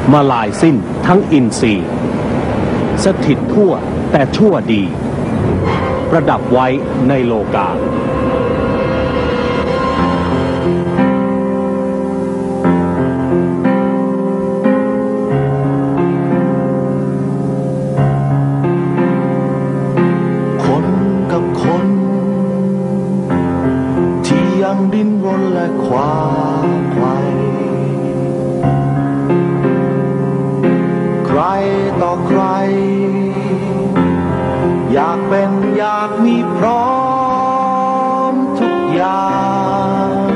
มาลายสิ้นทั้งอินทรีย์สถิตทั่วแต่ชั่วดีประดับไว้ในโลกาคนกับคนที่ยังดิ้นรนและคว้าไขว่ใครต่อใครอยากเป็นอยากมีพร้อมทุกอย่าง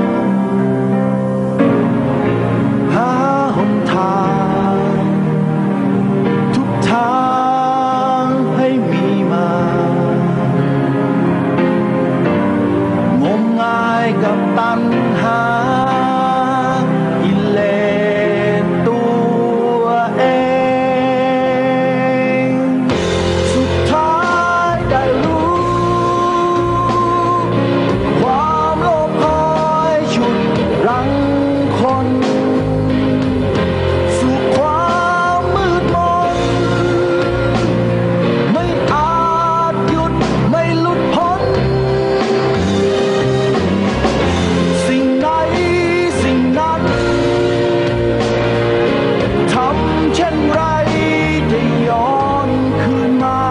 หาหนทางทุกทางให้มีมางมงายกับตัณหากิเลสตัวเองสุดท้ายได้รู้ความโลภคอยฉุดรั้งคนสู่ความมืดมนไม่อาจหยุดไม่หลุดพ้นสิ่งไหนสิ่งนั้นทำเช่นไรจะย้อนคืนมา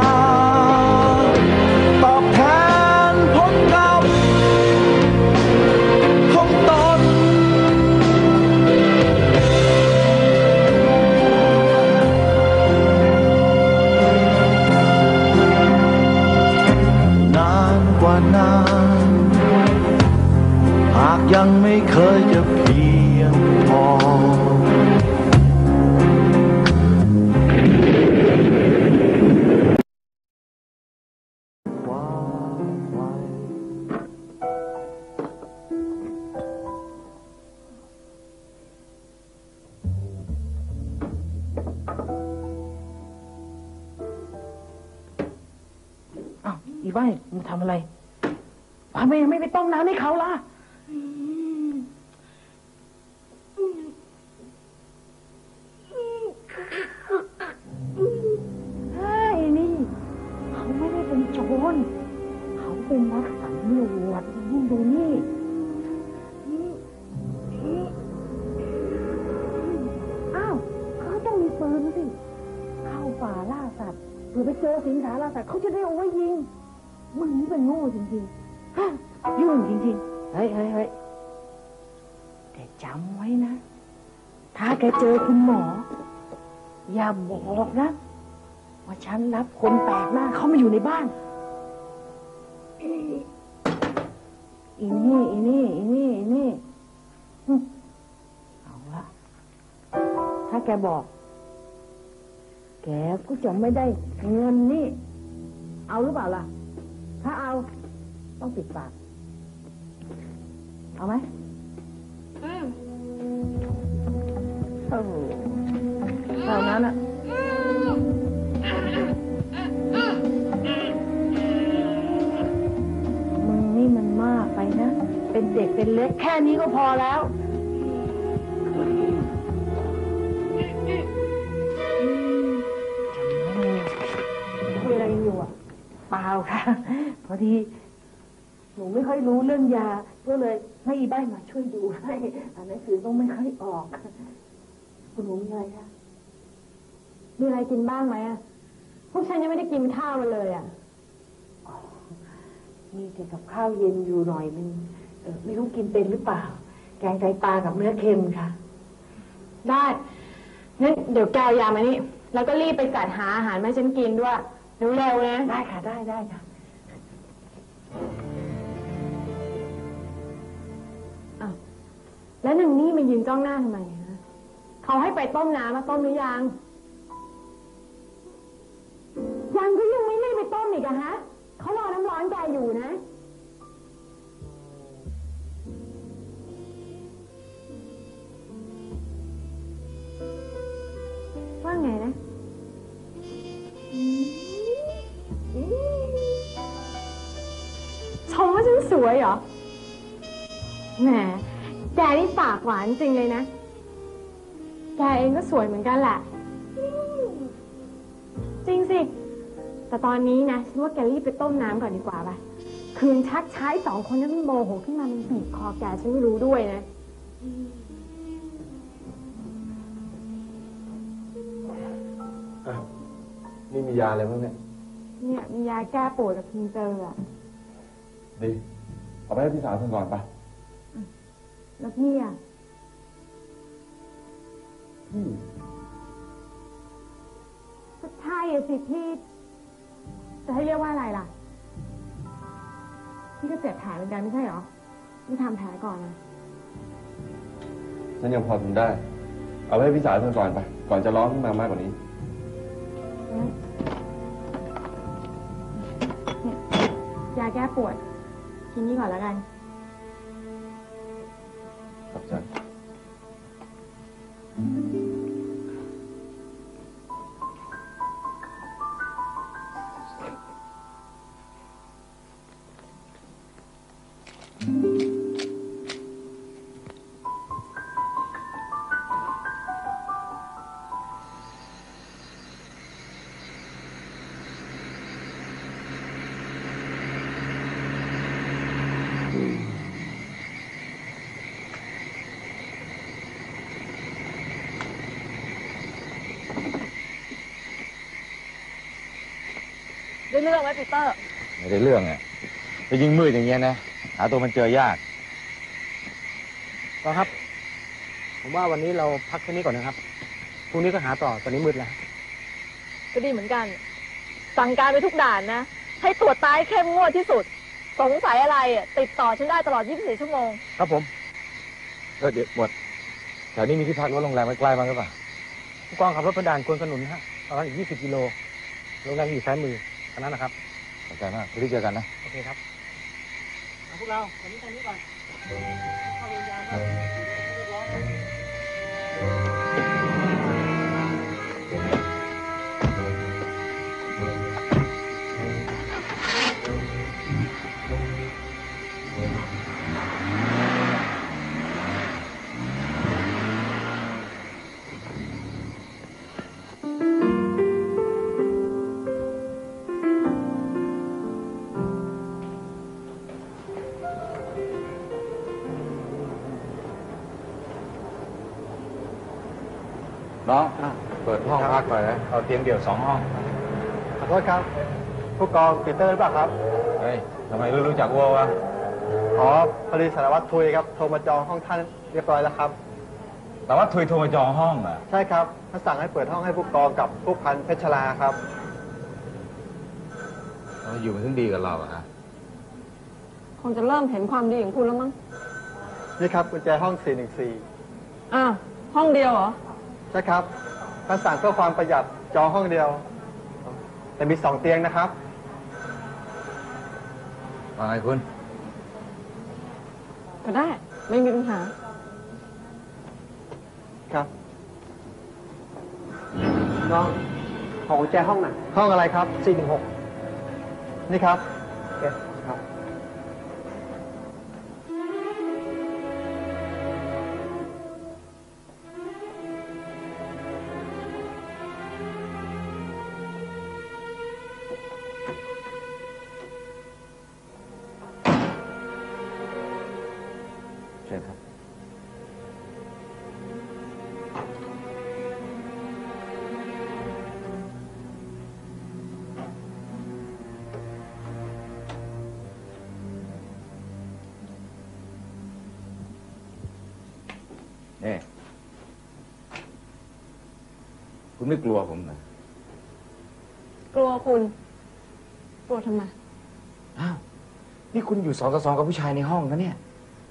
ตอบแทนผลกรรมของตนนานกว่านานหากยังไม่เคยจะเพียงพออ้าวอีบ้ามึงทำอะไรทำไมยังไม่ไปต้มน้ำให้เขาล่ะไอ้นี่เขาไม่ได้เป็นโจรเขาเป็นนักสำรวจมึงดูนี่อ้าวเขาต้องมีปืนสิเข้าป่าล่าสัตว์หรือไปเจอสิงสาราสัตว์เขาจะได้เอาไว้ยิงมึงนี่เป็นโง่จริงๆฮะยุ่งจริงๆเฮ้ยแต่จำไว้นะถ้าแกเจอคุณหมออย่าบอกนะว่าฉันรับคนแปลกหน้าเข้ามาอยู่ในบ้านอีนี่เอาละถ้าแกบอกแกก็จะไม่ได้เงินนี่เอาหรือเปล่าล่ะถ้าเอาต้องปิดปากเอาไหมโอ้โหเท่านั้นอ่ะมึงนี่มันมากไปนะเป็นเด็กเป็นเล็กแค่นี้ก็พอแล้วคุยอะไรอยู่อ่ะเปล่าค่ะพอดีหนูไม่ค่อยรู้เรื่องยาก็เลยให้อีบ้านมาช่วยดูให้อ่านหนังสือต้องไม่ค่อยออกคุณหนูมีอะไรคะมีอะไรกินบ้างไหมอ่ะพวกฉันยังไม่ได้กินข้าวมาเลยอ่ะมีแต่กับข้าวเย็นอยู่หน่อยนึงไม่รู้กินเป็นหรือเปล่าแกงไตปลากับเนื้อเค็มค่ะได้งั้นเดี๋ยวแกยามานี่แล้วก็รีบไปจัดหาอาหารมาให้ฉันกินด้วยเร็วๆนะได้ค่ะได้ค่ะแล้วหนึ่งนี่มันยืนจ้องหน้าทำไมฮะเขาให้ไปต้มน้ำมาต้มหรือยังก็ยังไม่รีบไปต้มอีกอะฮะเขารอน้ำร้อนแกอยู่นะว่าไงนะชมว่าฉันสวยเหรอแหมแกนี่ปากหวานจริงเลยนะแกเองก็สวยเหมือนกันแหละ จริงสิ แต่ตอนนี้นะฉันว่าแกรีบไปต้มน้ำก่อนดีกว่าป่ะ คืนชักใช้2 คนนั้นมันโมโหขึ้นมามันบีบคอแกฉันไม่รู้ด้วยนะนี่มียาอะไรบ้างเนี่ยเนี่ยมียาแก้ปวดกับทิงเจอร์อะดีเอาไปให้พี่สาวฉันก่อนไปแล้วพี่อะพี่ก็ใช่อะสิพี่ จะให้เรียกว่าอะไรล่ะ พี่ก็เจ็บแผลเหมือนกันไม่ใช่เหรอ ไม่ทำแผลก่อนนะฉันยังพอทนได้ เอาไปให้พี่สาวฉันก่อนไป ก่อนจะร้อนขึ้นมามากกว่านี้ยาแก้ปวดกินนี่ก่อนแล้วกันขอบใจได้เรื่องไหมปีเตอร์ไม่ได้เรื่องอ่ะไปยิงมืดอย่างเงี้ยนะ หาตัวมันเจอยากก็ครับ ผมว่าวันนี้เราพักแค่นี้ก่อนนะครับ พรุ่งนี้ก็หาต่อ ตอนนี้มืดแล้วก็ดีเหมือนกัน สั่งการไปทุกด่านนะ ให้ตรวจตายเข้มงวดที่สุด สงสัยอะไรอ่ะติดต่อฉันได้ตลอด 24 ชั่วโมงครับผมเดี๋ยวหมดแถวนี้มีที่พักรถโรงแรมใกล้ๆบ้างหรือเปล่าผู้กองขับรถไปด่านควนขนุนฮะประมาณอีก 20 กิโล โรงแรมอยู่ซ้ายมือเท่านั้นนะครับขอบใจมากที่เจอกันนะโอเคครับพวกเราวันนี้แค่นี้ก่อนเข้าเวรยามครับเรียบร้อยน้องเปิดห้องพักหน่อยนะ เอาเตียงเดี่ยว2 ห้องขอโทษครับ ผู้กองปีเตอร์หรือเปล่าครับเฮ้ยทำไมรู้จักวัววะอ๋อพอดีสารวัตรทุยครับ โทรมาจองห้องท่านเรียบร้อยแล้วครับแต่ว่าทุยโทรมาจองห้องอ่ะใช่ครับท่านสั่งให้เปิดห้องให้ผู้กองกับผู้พันเพชรลาครับอยู่มันถึงดีกับเราอะฮะคงจะเริ่มเห็นความดีของคุณแล้วมั้งนี่ครับกุญแจห้อง 414 อ้าว ห้องเดียวเหรอใช่ครับท่านสั่งเพื่อความประหยัดจองห้องเดียว แต่มี2 เตียงนะครับว่าไงคุณก็ได้ ไม่มีปัญหาครับน้องขอกุญแจห้องหน่อยห้องอะไรครับ 416 นี่ครับโอเคครับเชิญครับ นี่ คุณไม่กลัวผมเหรอกลัวคุณ กลัวทำไมอ้าว นี่คุณอยู่2 ต่อ 2กับผู้ชายในห้องนะเนี่ย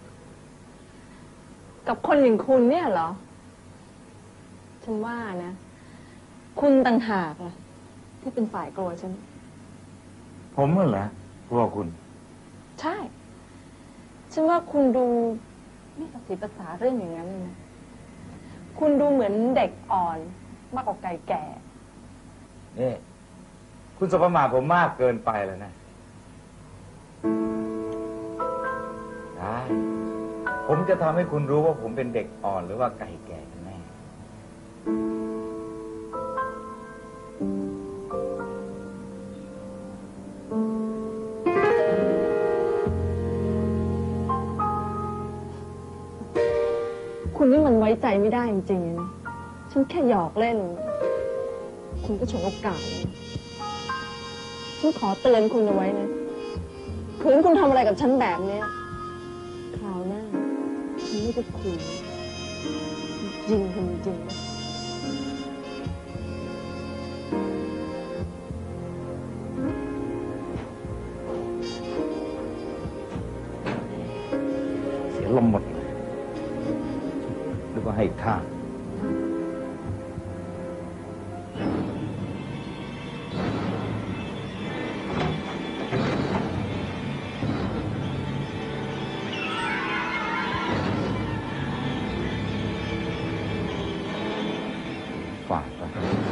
กับคนอย่างคุณเนี่ยเหรอ ฉันว่านะ คุณต่างหากล่ะที่เป็นฝ่ายกลัวฉันผมเหรอกลัวคุณใช่ ฉันว่าคุณดูไม่ประสีภาษาเรื่องอย่างนั้นเลยนะ คุณดูเหมือนเด็กอ่อนมากกว่าไก่แก่นี่ คุณสบประมาทผมมากเกินไปแล้วนะ ได้ ผมจะทำให้คุณรู้ว่าผมเป็นเด็กอ่อนหรือว่าไก่แก่กันแน่คุณนี่มันไว้ใจไม่ได้จริงๆนะฉันแค่หยอกเล่น คุณก็ฉวยโอกาสนะฉันขอเตือนคุณเอาไว้นะคืนคุณทำอะไรกับฉันแบบเนี้ยคราวหน้าฉันไม่จะคุยจริงคุณจริงเสียลมหมดเลยหรือว่าให้ค่าฝากไป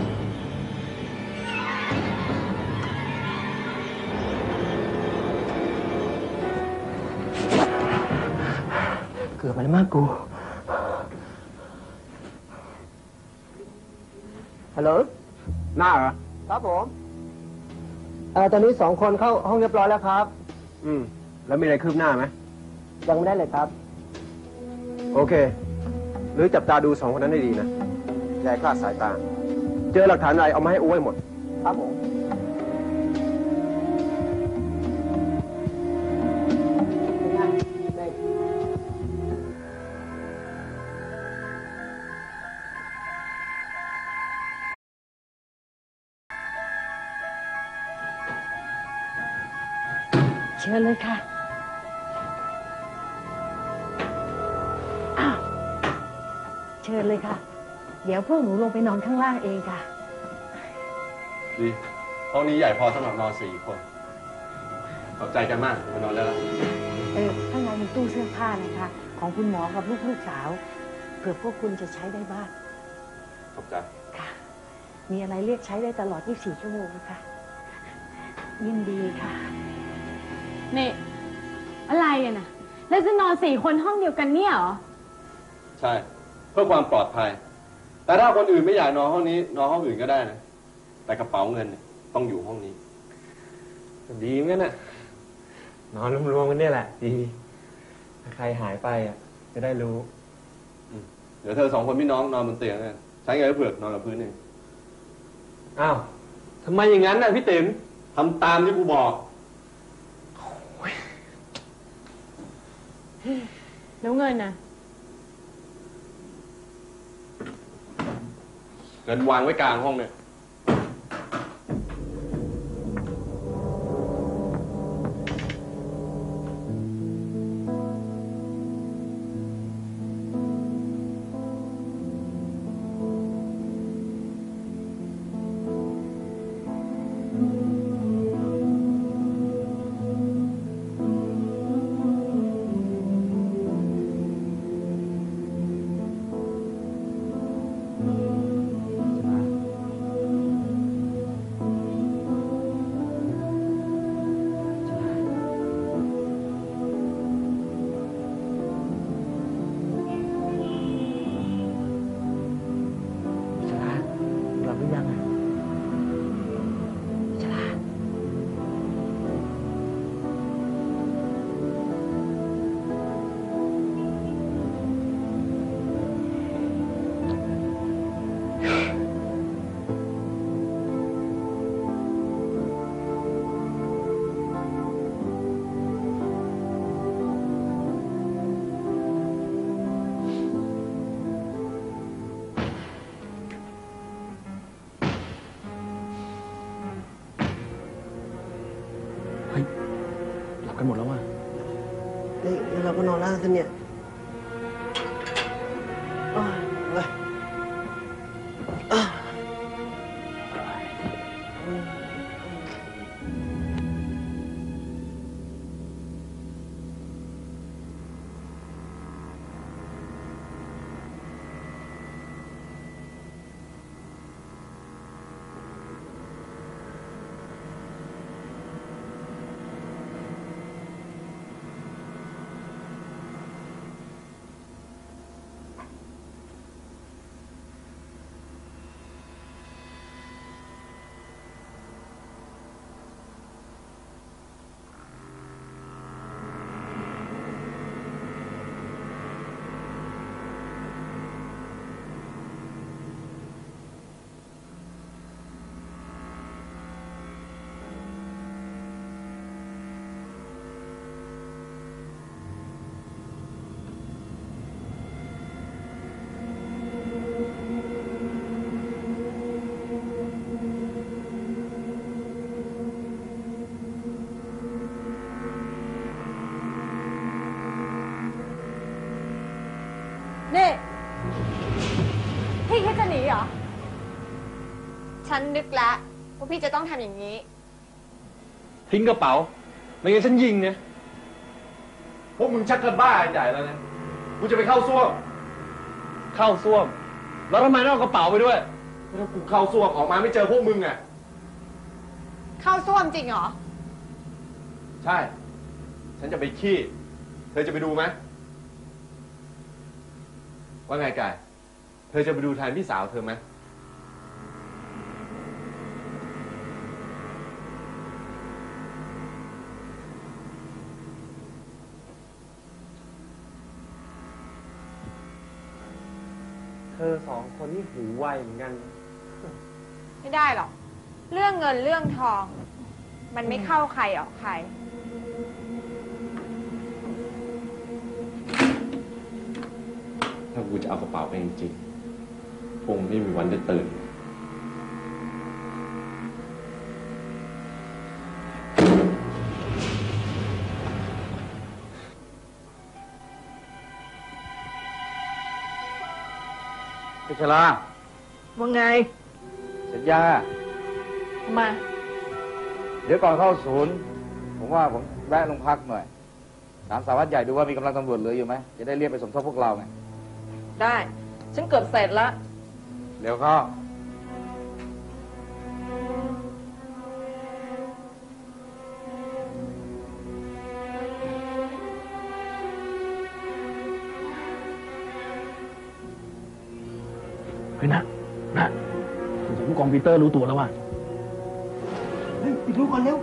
เกือบไปแล้วมากกู ฮัลโหล หน้าเหรอ ครับผมตอนนี้2 คนเข้าห้องเรียบร้อยแล้วครับ แล้วมีอะไรคืบหน้าไหม ยังไม่ได้เลยครับ โอเค หรือจับตาดู2 คนนั้นให้ดีนะอย่าให้คลาดสายตา เจอหลักฐานอะไรเอามาให้อ้วยหมด ครับผมเชิญเลยค่ะอ้าวเชิญเลยค่ะ เดี๋ยวพวกหนูลงไปนอนข้างล่างเองค่ะดีห้องนี้ใหญ่พอสำหรับนอน4 คน ขอบใจกันมากมานอนแล้วล่ะข้างในมีตู้เสื้อผ้านะคะ ของคุณหมอกับลูกสาว เผื่อพวกคุณจะใช้ได้บ้างขอบใจค่ะ มีอะไรเรียกใช้ได้ตลอด 24 ชั่วโมงนะคะ ยินดีค่ะนี่ อะไรกันนะแล้วจะนอน4 คนห้องเดียวกันเนี่ยเหรอใช่ เพื่อความปลอดภัย แต่ถ้าคนอื่นไม่อยากนอนห้องนี้ นอนห้องอื่นก็ได้นะ แต่กระเป๋าเงินเนี่ยต้องอยู่ห้องนี้ดีเหมือนกันน่ะ นอนรวมๆกันเนี่ยแหละ ดี ถ้าใครหายไปจะได้รู้เดี๋ยวเธอ2 คนพี่น้องนอนบนเตียงกันใช้เงินเผือกนอนกับพื้นเองอ้าวทำไมอย่างนั้นน่ะพี่ติ๋มทำตามที่กูบอกแล้วเงินน่ะเงินวางไว้กลางห้องเนี่ยหลับหรือยังอ่ะฉลาด หลับกันหมดแล้วว่ะนี่เราก็นอนล่างกันเนี่ยไปฉันนึกแล้วว่าพี่จะต้องทำอย่างนี้ทิ้งกระเป๋า ไม่งั้นฉันยิงเนี่ยพวกมึงชักกันบ้าใหญ่แล้วนะกูจะไปเข้าส้วม เข้าส้วม แล้วทำไมต้องเอากระเป๋าไปด้วยถ้ากูเข้าส้วมออกมาไม่เจอพวกมึงอ่ะเข้าส้วมจริงเหรอใช่ ฉันจะไปขี้ เธอจะไปดูไหมว่าไงกายเธอจะไปดูแทนพี่สาวเธอไหมเธอสองคนนี่หูไวเหมือนกันไม่ได้หรอก เรื่องเงินเรื่องทอง มันไม่เข้าใครออกใครถ้ากูจะเอากระเป๋าไปจริงๆคงไม่มีวันได้ตื่นพิชลาว่าไงสัญญามาเดี๋ยวก่อนเข้าศูนย์ ผมว่าผมแวะโรงพักหน่อยถามสารวัตรใหญ่ดูว่ามีกำลังตำรวจเหลืออยู่ไหม จะได้เรียกไปสมทบพวกเราไงได้ ฉันเกือบเสร็จแล้วเร็วเข้าเฮ้ยนะผู้กองปีเตอร์รู้ตัวแล้วว่ะเฮ้ยปิดลูกก่อนเร็ว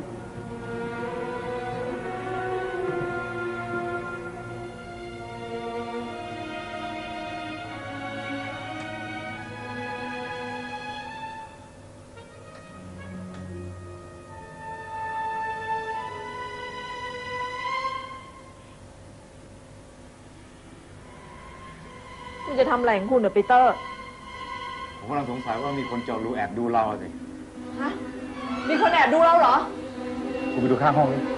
คุณจะทำอะไรของคุณเดี๋ยวปีเตอร์ผมกำลังสงสัยว่ามีคนเจาะรูแอบดูเราสิฮะ มีคนแอบดูเราเหรอกูไปดูข้างห้องนี้ไป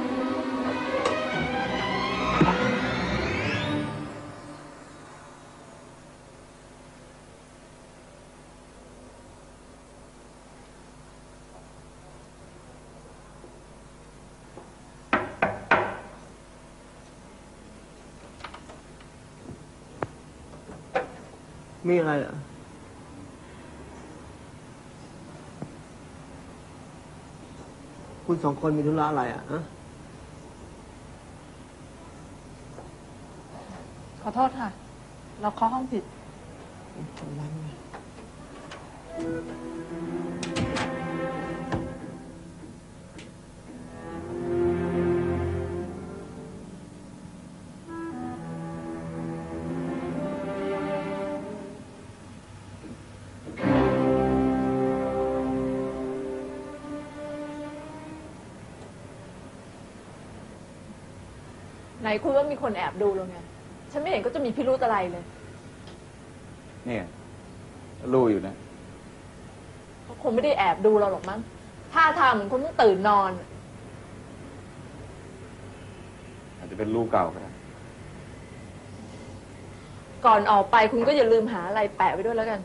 มีอะไรเหรอ คุณสองคนมีธุระอะไรอ่ะฮะขอโทษค่ะ เราเคาะห้องผิด ไหนคุณว่ามีคนแอบดูเราไง ฉันไม่เห็นก็จะมีพิรุธอะไรเลยเนี่ยรู้อยู่นะเขาคงไม่ได้แอบดูเราหรอกมั้งท่าทางเหมือนคนเพิ่งตื่นนอนอาจจะเป็นรูเก่าก็ได้ก่อนออกไปคุณก็อย่าลืมหาอะไรแปะไว้ด้วยแล้วกัน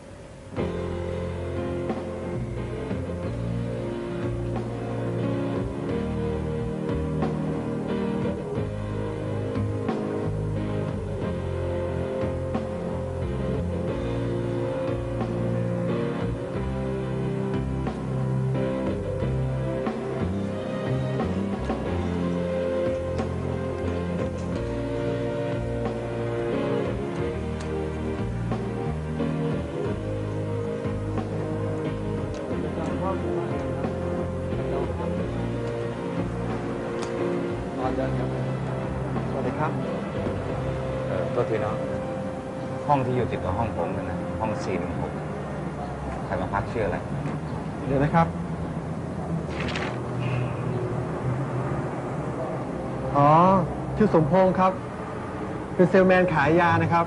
สวัสดีครับตัวทีน้องห้องที่อยู่ติดกับห้องผมนะห้อง416ใครมาพักชื่ออะไรเดี๋ยวนะครับ อ๋อ ชื่อสมพงษ์ครับ เป็นเซลแมนขายยานะครับ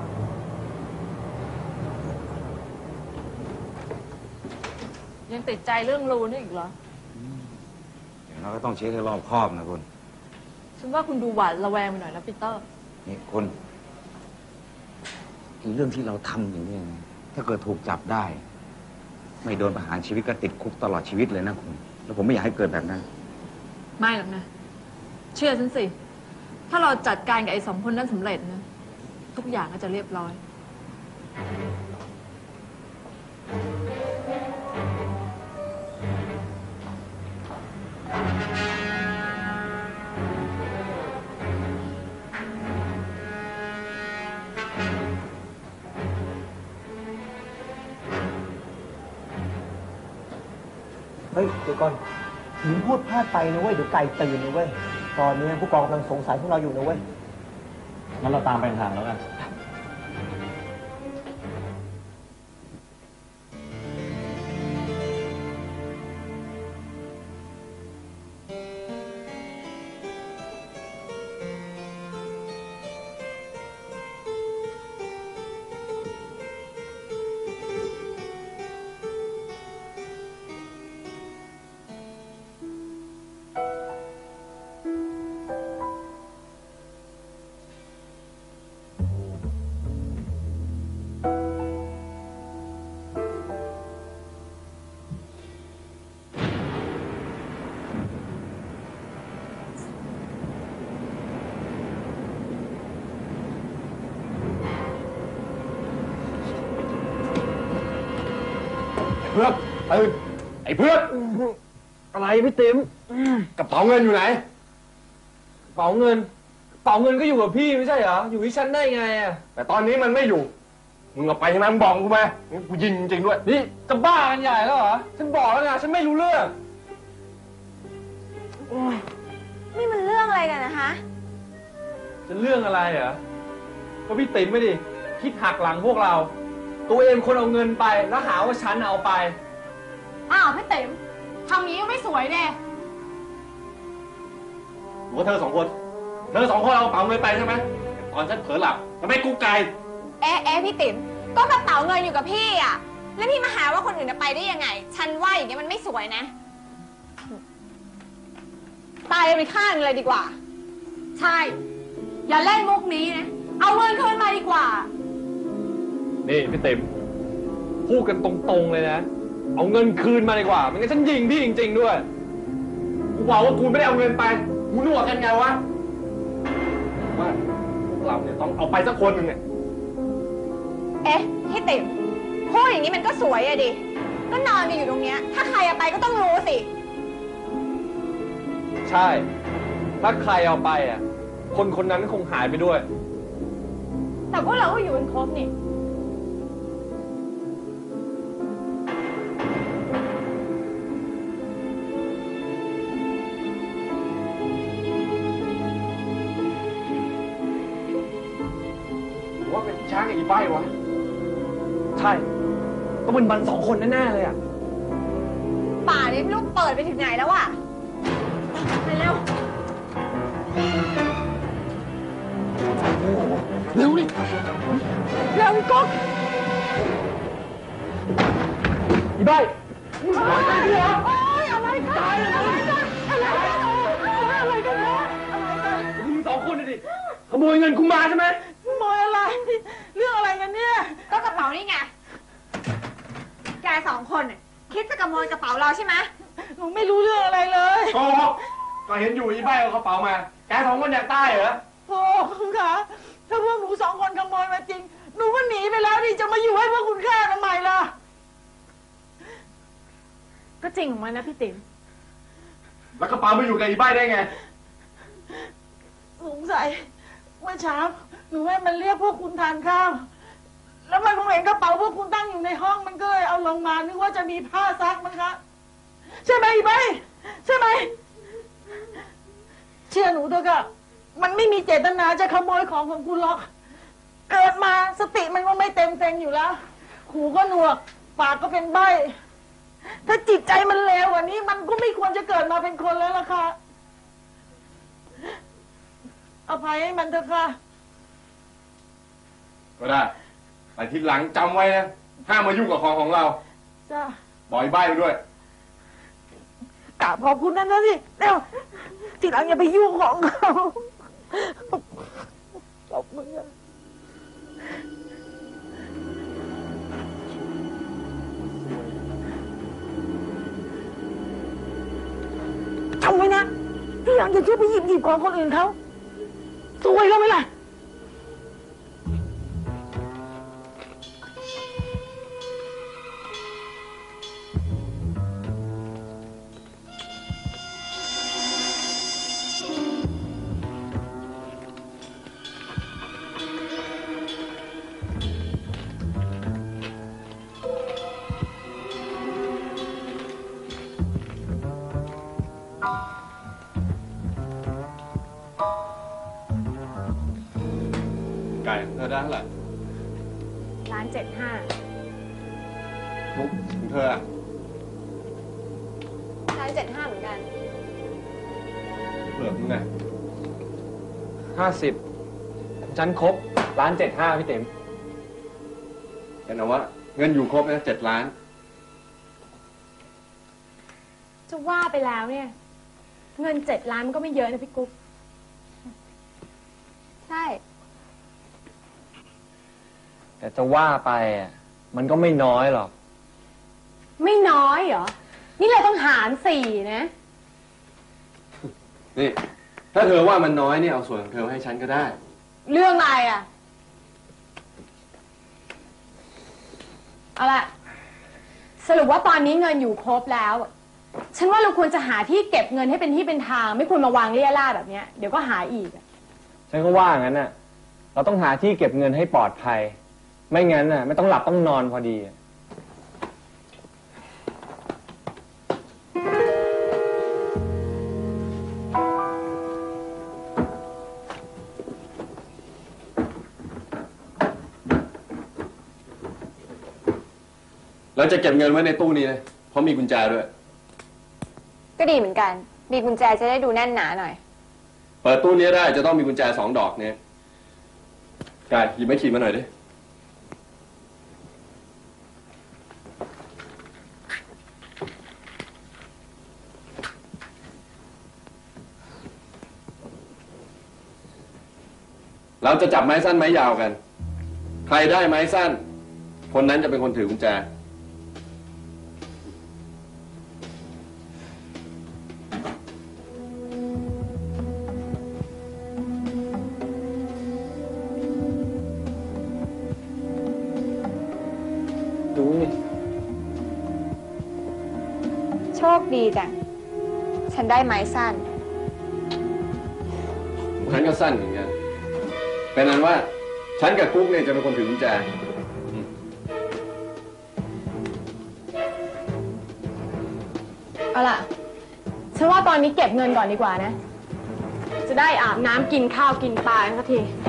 ยังติดใจเรื่องรูนี่อีกเหรออย่างน้อยก็ต้องเช็คให้รอบคอบนะคุณฉันว่าคุณดูหวาดระแวงไปหน่อยนะปีเตอร์นี่คุณอีกเรื่องที่เราทำอย่างนี้นะถ้าเกิดถูกจับได้ไม่โดนประหารชีวิตก็ติดคุกตลอดชีวิตเลยนะคุณแล้วผมไม่อยากให้เกิดแบบนั้นไม่หรอกนะ เชื่อฉันสิ ถ้าเราจัดการกับไอ้สองคนนั้นสำเร็จนะ ทุกอย่างก็จะเรียบร้อยเฮ้ยเดี๋ยวก่อนหนูพูดพลาดไปนะเว้ยเดี๋ยวไก่ตื่นนะเว้ยตอนนี้ผู้กองกำลังสงสัยพวกเราอยู่นะเว้ยงั้นเราตามไปห่างแล้วกัน เพื่อนตื่นไอ้เพื่อนอะไรพี่ติ๋มกระเป๋าเงินอยู่ไหนกระเป๋าเงินก็อยู่กับพี่ไม่ใช่เหรออยู่ที่ฉันได้ไงอ่ะแต่ตอนนี้มันไม่อยู่มึงเอาไปใช่ไหมมึงบอกกูมากูยิงจริงด้วยนี่จะบ้ากันใหญ่แล้วเหรอฉันบอกแล้วไงฉันไม่รู้เรื่องนี่มันเรื่องอะไรกันนะคะจะเรื่องอะไรเหรอก็พี่ติ๋มไม่ดิคิดหักหลังพวกเราตัวเองคนเอาเงินไปแล้วหาว่าฉันเอาไปอ้าวพี่เต๋มทำนี้ก็ไม่สวยเด้หรือว่าเธอสองคนเอากระเป๋าเงินไปใช่ไหมตอนฉันเผลอหลับทำไมกูไกลเอ๊ะพี่ติ๋มก็กระเป๋าเงินอยู่กับพี่อ่ะแล้วพี่มาหาว่าคนอื่นจะไปได้ยังไงฉันว่าอย่างนี้มันไม่สวยนะตายไปข้างเลยดีกว่าใช่อย่าเล่นมุกนี้นะเอาเงินคืนมาดีกว่านี่พี่ติ๋มพูดกันตรงๆเลยนะเอาเงินคืนมาดีกว่าไม่งั้นฉันยิงพี่จริงๆด้วยกูบอกว่ากูไม่ได้เอาเงินไปกูหนวกกันไงวะว่าพวกเราเนี่ยต้องเอาไปสักคนหนึ่งเนี่ยเอ๊ะพี่ติ๋มพูดอย่างนี้มันก็สวยอะดิก็นอนกันอยู่ตรงเนี้ยถ้าใครเอาไปก็ต้องรู้สิใช่ถ้าใครเอาไปอ่ะคนคนนั้นคงหายไปด้วยแต่พวกเราก็อยู่กันครบนี่ว่าเป็นช้างกับอีใบวะใช่ต้องเป็นมันสองคนแน่ๆเลยอ่ะป่านี้ไม่รู้เปิดไปถึงไหนแล้วอ่ะไปเร็วเร็วดิเร็วก๊กอีใบอะไรกันมึงสองคนดิขโมยเงินกูมาใช่ไหมขโมยอะไรเรื่องอะไรกันเนี่ยก็กระเป๋านี่ไงแกสองคนคิดจะขโมยกระเป๋าเราใช่ไหมหนูไม่รู้เรื่องอะไรเลยโกหกก็เห็นอยู่อีใบเอากระเป๋ามาแกสองคนอยากตายเหรอโอ้คุณคะถ้าพวกหนูสองคนขโมยมาจริงหนูก็หนีไปแล้วดิจะมาอยู่ให้พวกคุณฆ่าทำไมล่ะก็จริงของมันนะพี่ติ๋มแล้วกระเป๋ามาอยู่กับอีใบได้ไงสงสัยเมื่อเช้าหนูให้มันเรียกพวกคุณทานข้าวแล้วมันคงเห็นกระเป๋าพวกคุณตั้งอยู่ในห้องมันก็เลยเอาลงมานึกว่าจะมีผ้าซักมั้งคะใช่ไหมอีใบใช่ไหมเชื่อหนูเถอะค่ะมันไม่มีเจตนาจะขโมยของของคุณหรอกเกิดมาสติมันก็ไม่เต็มเต็งอยู่แล้วหูก็หนวกปากก็เป็นใบ้ถ้าจิตใจมันเลวกว่านี้มันก็ไม่ควรจะเกิดมาเป็นคนแล้วล่ะค่ะอภัยให้มันเถอะค่ะก็ได้แต่ทีหลังจำไว้นะห้ามมายุ่งกับของเราจ้าบอกอีใบไปด้วยกราบขอบคุณนั่นนะสิเดี๋ยวทีหลังอย่าไปยุ่งของเขาขอบคุณจำไว้นะที่หลังจะช่วยไปหยิบของคนอื่นเขาซวยเขาไหมล่ะไก่เธอได้เท่าไหร่ 1,750,000 มุกของเธออะ 1,750,000เหมือนกันเผื่อมึงไง 50ฉันครบ1,750,000พี่ติ๋มเป็นเอาว่าเงินอยู่ครบนะ7 ล้านจะว่าไปแล้วเนี่ย เงิน7 ล้านมันก็ไม่เยอะนะพี่กุ๊กใช่แต่จะว่าไปอ่ะมันก็ไม่น้อยหรอกไม่น้อยเหรอ นี่เราต้องหาร4นะนี่ ถ้าเธอว่ามันน้อยเนี่ยเอาส่วนของเธอมาให้ฉันก็ได้เรื่องอะไรอ่ะ เอาล่ะ สรุปว่าตอนนี้เงินอยู่ครบแล้ว ฉันว่าเราควรจะหาที่เก็บเงินให้เป็นที่เป็นทาง ไม่ควรมาวางเรี่ยราดแบบเนี้ยเดี๋ยวก็หาอีกฉันก็ว่างั้นน่ะ เราต้องหาที่เก็บเงินให้ปลอดภัย ไม่งั้นน่ะไม่ต้องหลับต้องนอนพอดีเราจะเก็บเงินไว้ในตู้นี้นะเพราะมีกุญแจด้วยก็ดีเหมือนกัน มีกุญแจจะได้ดูแน่นหนาหน่อยเปิดตู้นี้ได้จะต้องมีกุญแจ2 ดอกเนี่ยกายหยิบไม้ขีดมาหน่อยดิ เราจะจับไม้สั้นไม้ยาวกัน ใครได้ไม้สั้น คนนั้นจะเป็นคนถือกุญแจดูนี่โชคดีจัง ฉันได้ไม้สั้นฉันก็สั้นเหมือนกันเป็นนั้นว่าฉันกับกุ๊กเนี่ยจะเป็นคนถือกุญแจเอาล่ะ ฉันว่าตอนนี้เก็บเงินก่อนดีกว่านะ จะได้อาบน้ำกินข้าวกินปลาสักที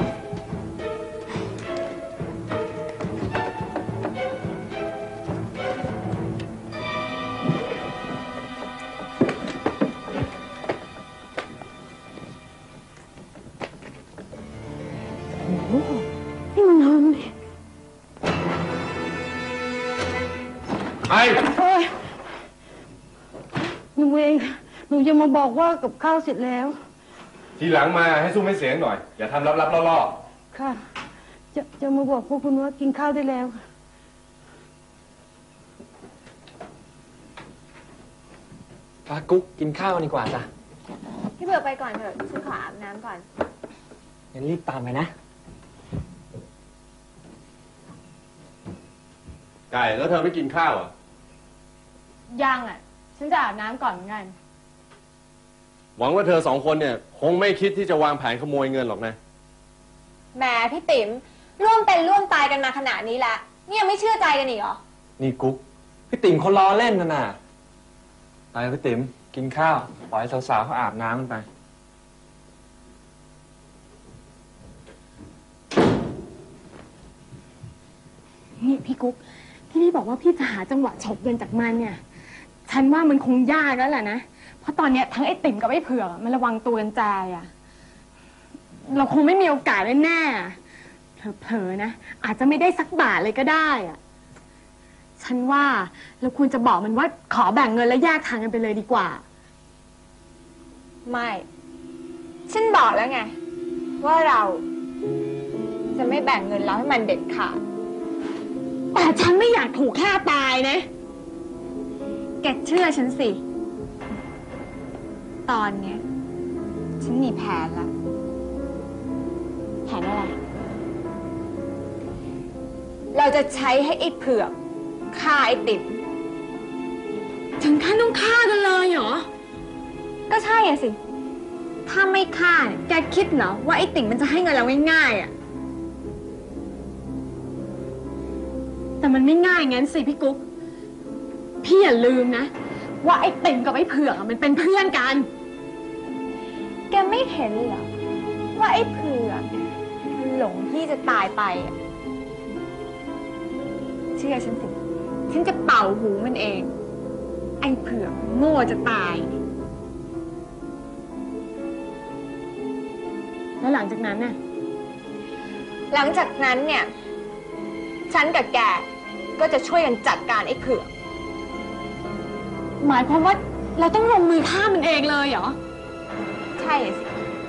นี่มันทำดิไอ้โอ๊ยหนูเองหนูจะมาบอกว่ากับข้าวเสร็จแล้วทีหลังมาให้ซุ้มให้เสียงหน่อย อย่าทำลับๆล่อค่ะ จะมาบอกพวกคุณว่ากินข้าวได้แล้วพากุ๊กกินข้าวดีกว่าจ้ะพี่เบื่อไปก่อนเถอะ ฉันขออาบน้ำก่อนงั้นรีบตามไปนะๆไก่แล้วเธอไม่กินข้าวอ่ะยังอ่ะ ฉันจะอาบน้ำก่อนเหมือนกันหวังว่าเธอ2 คนเนี่ยคงไม่คิดที่จะวางแผนขโมยเงินหรอกนะแหมพี่ติ๋มร่วมเป็นร่วมตายกันมาขนาดนี้แล้วนี่ยังไม่เชื่อใจกันอีกเหรอนี่กุ๊กพี่ติ๋มเขาล้อเล่นน่ะไปพี่ติ๋มกินข้าวปล่อยสาวๆเขาอาบน้ำกันไปนี่พี่กุ๊กที่นี่บอกว่าพี่จะหาจังหวะฉกเงินจากมันเนี่ย ฉันว่ามันคงยากแล้วแหละนะ เพราะตอนเนี้ยทั้งไอ้ติ๋มกับไอ้เผือกอะมันระวังตัวกันใจอ่ะ เราคงไม่มีโอกาสแน่ๆเผลอๆนะอาจจะไม่ได้สักบาทเลยก็ได้อ่ะ ฉันว่าเราควรจะบอกมันว่าขอแบ่งเงินและแยกทางกันไปเลยดีกว่าไม่ ฉันบอกแล้วไง ว่าเราจะไม่แบ่งเงินเราให้มันเด็ดขาดแต่ฉันไม่อยากถูกฆ่าตายนะแกเชื่อฉันสิตอนเนี้ยฉันมีแผนละแผนอะไรเราจะใช้ให้ไอ้เผือกฆ่าไอ้ติ๋มถึงขั้นต้องฆ่ากันเลยเหรอก็ใช่อะสิ ถ้าไม่ฆ่าเนี่ยแกคิดเหรอว่าไอ้ติ๋มมันจะให้เงินเราง่ายๆอะแต่มันไม่ง่ายงั้นสิพี่กุ๊ก พี่อย่าลืมนะ ว่าไอ้ติ่มกับไอ้เผือกมันเป็นเพื่อนกันแกไม่เห็นเหรอว่าไอ้เผือกมันหลงที่จะตายไปอะเชื่อฉันสิ ฉันจะเป่าหูมันเอง ไอ้เผือกโง่จะตายแล้วหลังจากนั้นน่ะหลังจากนั้นเนี่ย ฉันกับแกก็จะช่วยกันจัดการไอ้เผือกหมายความว่าเราต้องลงมือฆ่ามันเองเลยเหรอใช่สิ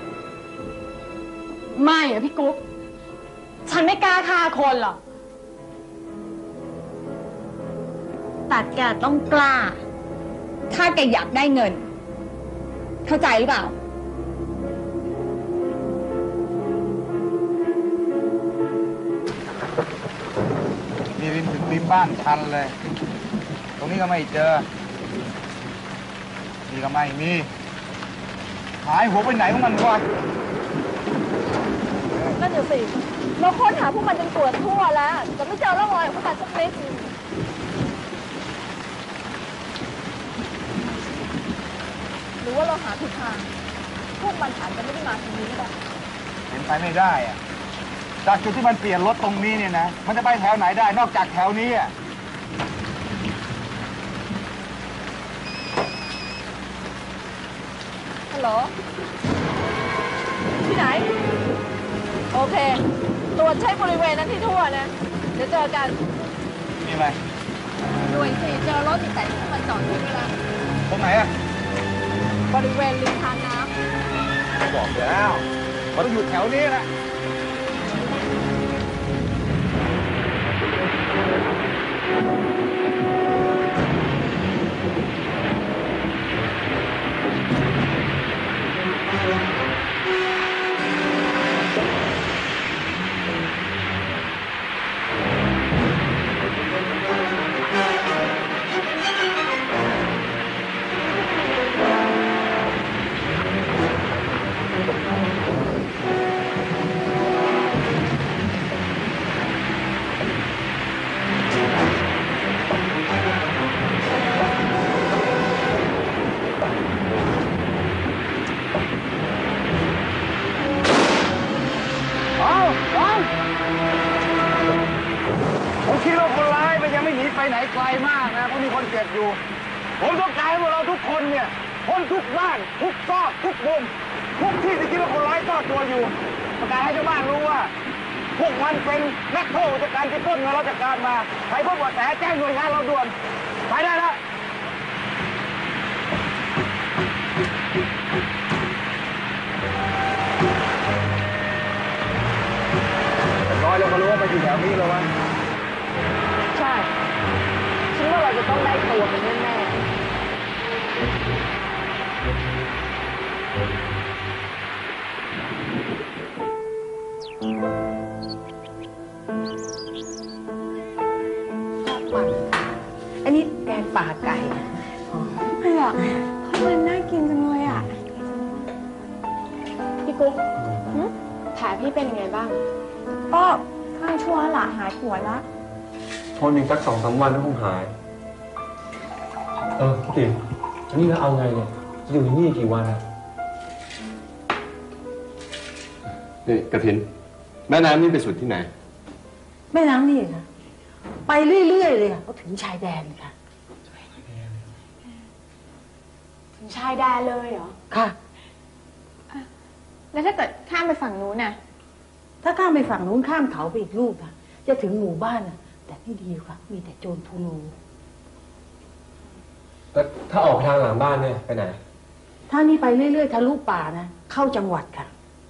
ไม่อะพี่กุ๊ก ฉันไม่กล้าฆ่าคนหรอกแต่แกต้องกล้า ถ้าแกอยากได้เงิน เข้าใจหรือเปล่านี่ริมถึงริมบ้านชันเลย ตรงนี้ก็ไม่เจอ นี่ก็ไม่มี หายหัวไปไหนของมันวะนั่นอยู่สิเราค้นหาพวกมันจนตัวทั่วแล้วแต่ไม่เจอร่องรอยของพวกมันสักนิดหรือว่าเราหาผิดทาง พวกมันอาจจะไม่ได้มาทางนี้ก็ได้เป็นไปไม่ได้อะจากจุดที่มันเปลี่ยนรถตรงนี้เนี่ยนะ มันจะไปแถวไหนได้นอกจากแถวนี้อะฮัลโหล ที่ไหน โอเค ตรวจเช็คบริเวณนั้นที่ทั่วนะ เดี๋ยวเจอกันนี่อะไรหน่วยสี่เจอรถติดแต่ที่มันจอดอยู่เวลาตรงไหนอะบริเวณริมทางน้ำบอกแล้วมันต้องอยู่แถวนี้แหละ ผมคิดว่าคนร้ายมันยังไม่หนีไปไหนไกลมากนะเพราะมีคนเจ็บอยู่ ผมต้องการให้พวกเราทุกคนเนี่ยพ้นทุกบ้านทุกซอกทุกมุมทุกที่ที่คิดว่าคนร้ายซ่อนตัวอยู่ประกาศให้ชาวบ้านรู้ว่า พวกมันเป็นนักโทษจากการที่ปล้นเงินเราจากการมาใครพบเบาะแสแจ้งหน่วยงานเราด่วนไปได้แล้วน้อยเราก็รู้ว่ามันอยู่แถวนี้เลยวะใช่ ฉันว่าเราจะต้องได้ตัวมันแน่ๆอันนี้แกงป่าไก่เผือกมันน่ากินจังเลยอ่ะ พี่กุ๊กแผลพี่เป็นยังไงบ้างก็ข้างชั่วละหายปวดละทนอีกสัก2-3 วันก็คงหาย พี่ติ๋มอันนี้เราเอาไงเนี่ย จะอยู่ที่นี่กี่วันอะนี่กระถิน แม่น้ำนี่ไปสุดที่ไหนแม่น้ำนี่นะไปเรื่อยๆเลยค่ะก็ถึงชายแดนค่ะถึงชายแดนเลยเหรอค่ะแล้วถ้าเกิดข้ามไปฝั่งนู้นน่ะถ้าข้ามไปฝั่งนู้นข้ามเขาไปอีกลูกค่ะจะถึงหมู่บ้านน่ะ แต่ไม่ดีค่ะ มีแต่โจรทุนูแต่ถ้าออกทางหลังบ้านเนี่ยไปไหนถ้านี่ไปเรื่อยๆทะลุป่านะเข้าจังหวัดค่ะ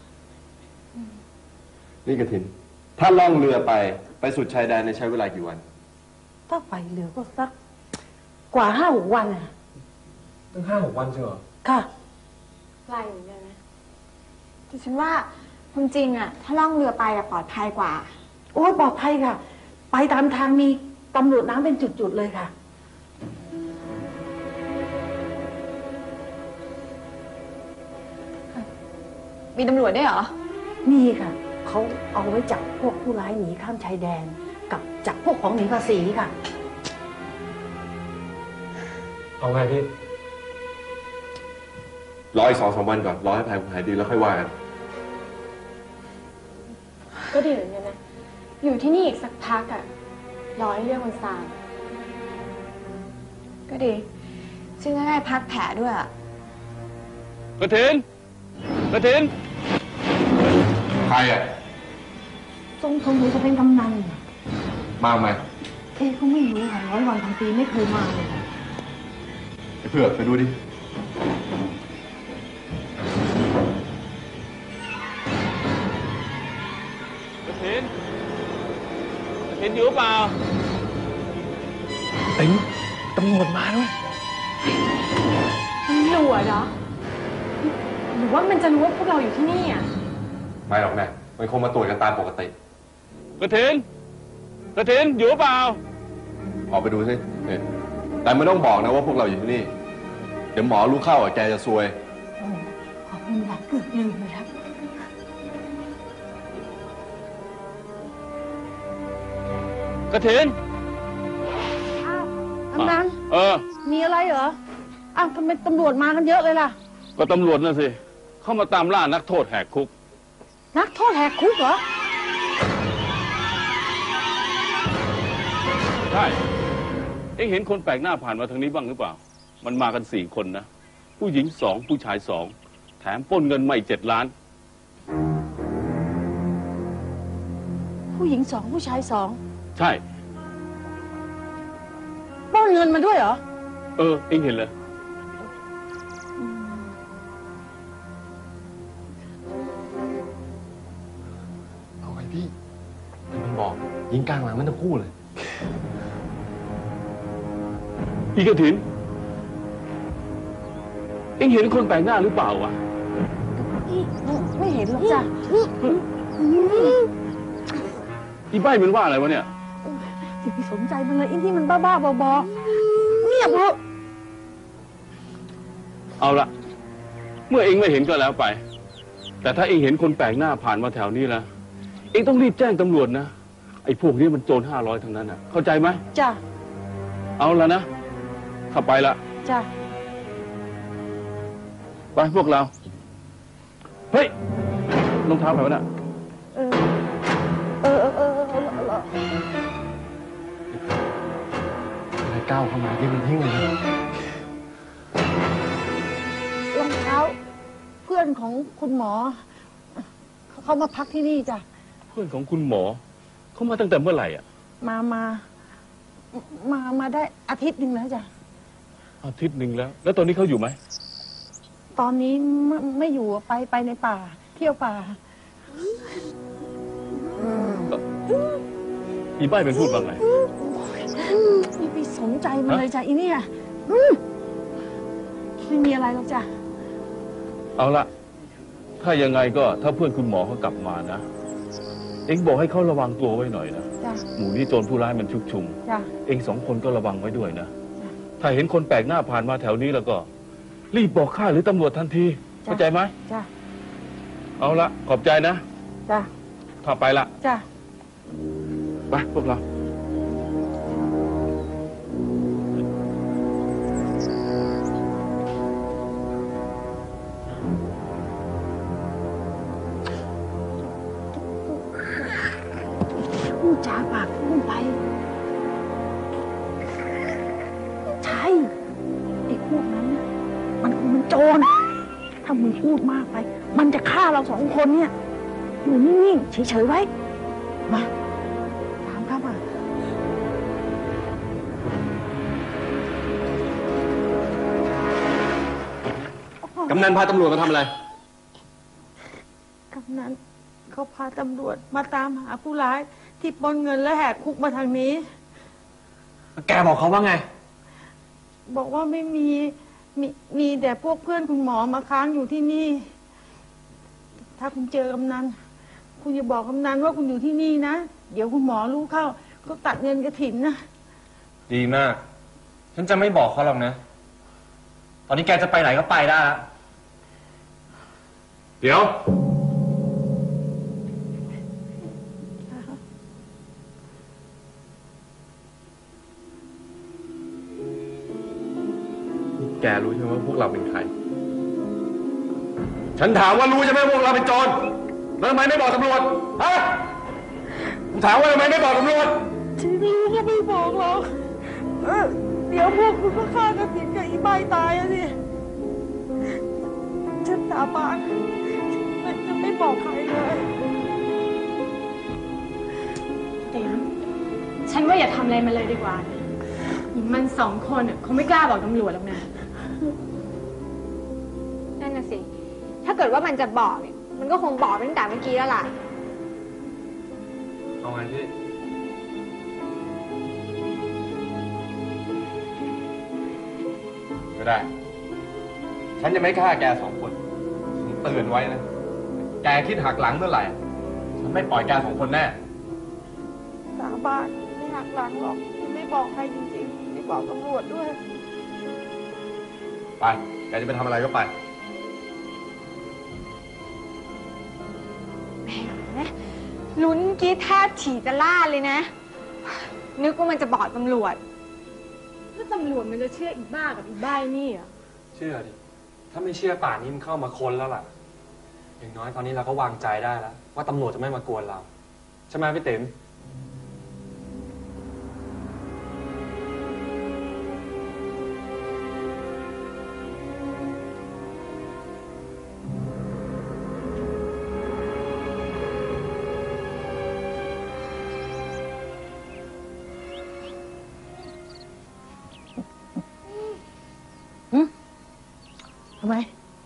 นี่กระถิน ถ้าล่องเรือไปสุดชายแดนในใช้เวลากี่วันถ้าไปเรือก็สักกว่า5-6 วันน่ะตั้ง5-6 วันใช่เหรอค่ะไกลเหมือนกันนะแต่ฉันว่าความจริงอะถ้าล่องเรือไปอะปลอดภัยกว่าโอ้ยปลอดภัยค่ะ ไปตามทางมีตำรวจน้ำเป็นจุดๆเลยค่ะมีตำรวจด้วยเหรอนี่ค่ะ เขาเอาไว้จับพวกผู้ร้ายหนีข้ามชายแดน กับจับพวกของหนีภาษีค่ะเอาไงพี่ รออีก2-3 วันก่อน รอให้แผลผมหายดีแล้วค่อยว่ากันก็ดีเหมือนกันนะ อยู่ที่นี่อีกสักพักอะรอให้เรื่องมันซาก็ดีฉันจะได้พักแผลด้วยอะกระถิน ใครอ่ะทรงจะเป็นกำนันมาไหมเขาไม่รู้ค่ะ100 วันพันปีไม่เคยมาเลยค่ะไอ้เผือกไปดูดิ กระถินอยู่เปล่าตำรวจมาด้วยตำรวจเหรอ หรือว่ามันจะรู้ว่าพวกเราอยู่ที่นี่อะไม่หรอกแม่มันคงมาตรวจกันตามปกติ กระถินอยู่เปล่า ออกไปดูสิเนี่ยแต่ไม่ต้องบอกนะว่าพวกเราอยู่ที่นี่ เดี๋ยวหมอรู้เข้าอ่ะแกจะซวยโอ้ขอบคุณค่ะเกือบลืมเลยครับกระถินอ้าวกำนัน มีอะไรเหรอ อ้าวทำไมตำรวจมากันเยอะเลยล่ะก็ตำรวจน่ะสิ เข้ามาตามล่านักโทษแหกคุกนักโทษแหกคุกเหรอใช่ เอ็งเห็นคนแปลกหน้าผ่านมาทางนี้บ้างหรือเปล่า มันมากัน4 คนนะ ผู้หญิง2 ผู้ชาย2 แถมปล้นเงินมาอีก7 ล้านผู้หญิง2 ผู้ชาย2 ใช่ปล้นเงินมาด้วยเหรอเอ็งเห็นเลยเอาไงพี่มันบอกยิงกลางหลังมันทั้งคู่เลยอีกระถิน เอ็งเห็นคนแปลกหน้าหรือเปล่าวะไม่เห็นหรอกจ้ะอีใบ้มันว่าอะไรวะเนี่ยอย่าไปสนใจมันเลยอินที่มันบ้าๆบอๆเงียบเถอะเอาละเมื่อเอ็งไม่เห็นก็แล้วไป แต่ถ้าเอ็งเห็นคนแปลกหน้าผ่านมาแถวนี้แล้วเอ็งต้องรีบแจ้งตำรวจนะ ไอ้พวกนี้มันโจร500ทั้งนั้นน่ะ เข้าใจไหมจ้ะเอาละนะเข้าไปละจ้ะไปพวกเรา เฮ้ยรองเท้าใครวะน่ะเอออะไรก้าวเข้ามาที่มันทิ้งเลยนะรองเท้าเพื่อนของคุณหมอ เขามาพักที่นี่จ้ะเพื่อนของคุณหมอ เขามาตั้งแต่เมื่อไหร่อ่ะมาได้อาทิตย์หนึ่งแล้วจ้ะอาทิตย์หนึ่งแล้ว แล้วตอนนี้เขาอยู่ไหมตอนนี้ไม่อยู่ไปในป่า เที่ยวป่าอีใบ้เป็นพูดว่าไงไม่ไปสนใจมันเลยจ้ะอีเนี่ยไม่มีอะไรหรอกจ้ะเอาละถ้ายังไงก็ถ้าเพื่อนคุณหมอเขากลับมานะ เอ็งบอกให้เขาระวังตัวไว้หน่อยนะจ้ะหมู่นี้โจรผู้ร้ายมันชุกชุมจ้ะเอ็ง2 คนก็ระวังไว้ด้วยนะ ถ้าเห็นคนแปลกหน้าผ่านมาแถวนี้แล้วก็ รีบบอกข้าหรือตำรวจทันที เข้าใจไหมจ้ะเอาละขอบใจนะจ้ะข้าไปละจ้ะไปพวกเราพูดจาปากพูดไปใช่ไอ้พวกนั้นน่ะมันคงเป็นโจร ถ้ามึงพูดมากไป มันจะฆ่าเรา2 คนเนี่ย อยู่นิ่งๆ เฉยๆไว้ มาถามข้ามากำนันพาตำรวจมาทำอะไรกำนันเขาพาตำรวจมาตามหาผู้ร้าย ที่ปล้นเงินและแหกคุกมาทางนี้แกบอกเขาว่าไงบอกว่าไม่มีมีแต่พวกเพื่อนคุณหมอมาค้างอยู่ที่นี่ ถ้าคุณเจอกำนันคุณอย่าบอกกำนันว่าคุณอยู่ที่นี่นะเดี๋ยวคุณหมอรู้เข้าก็ตัดเงินกระถิ่นนะดีมากฉันจะไม่บอกเขาหรอกนะตอนนี้แกจะไปไหนก็ไปได้แล้วเดี๋ยวแกรู้ใช่ไหมว่าพวกเราเป็นใครฉันถามว่ารู้ใช่ไหมพวกเราเป็นโจรแล้วทำไมไม่บอกตำรวจฮะผมถามว่าทำไมไม่บอกตำรวจฉันรู้ก็ไม่บอกหรอกเดี๋ยวพวกคุณก็ฆ่ากระถิ่นกับอีใบตายอะสิฉันสาบานจะไม่บอกใครเลยติ๋มฉันว่าอย่าทำอะไรมันเลยดีกว่ามันสองคนคงไม่กล้าบอกตำรวจหรอกนะนั่นน่ะสิถ้าเกิดว่ามันจะบอกเนี่ยมันก็คงบอกตั้งแต่เมื่อกี้แล้วล่ะเอาไงพี่ไม่ได้ฉันจะไม่ฆ่าแกสองคนฉันเตือนไว้นะแกคิดหักหลังเมื่อไหร่ฉันไม่ปล่อยแกสองคนแน่สาบานไม่หักหลังหรอกไม่บอกใครจริงๆไม่บอกตำรวจด้วยไปแกจะไปทำอะไรก็ไปลุ้นกี้แทบฉี่จะล่าเลยนะนึกว่ามันจะบอกตำรวจถ้าตำรวจมันจะเชื่ออีบ้ากับอีบ้านี่อ่ะเชื่อดิถ้าไม่เชื่อป่านนี้มันเข้ามาค้นแล้วล่ะอย่างน้อยตอนนี้เราก็วางใจได้แล้วว่าตำรวจจะไม่มากวนเราใช่ไหมพี่ติ๋มทำไม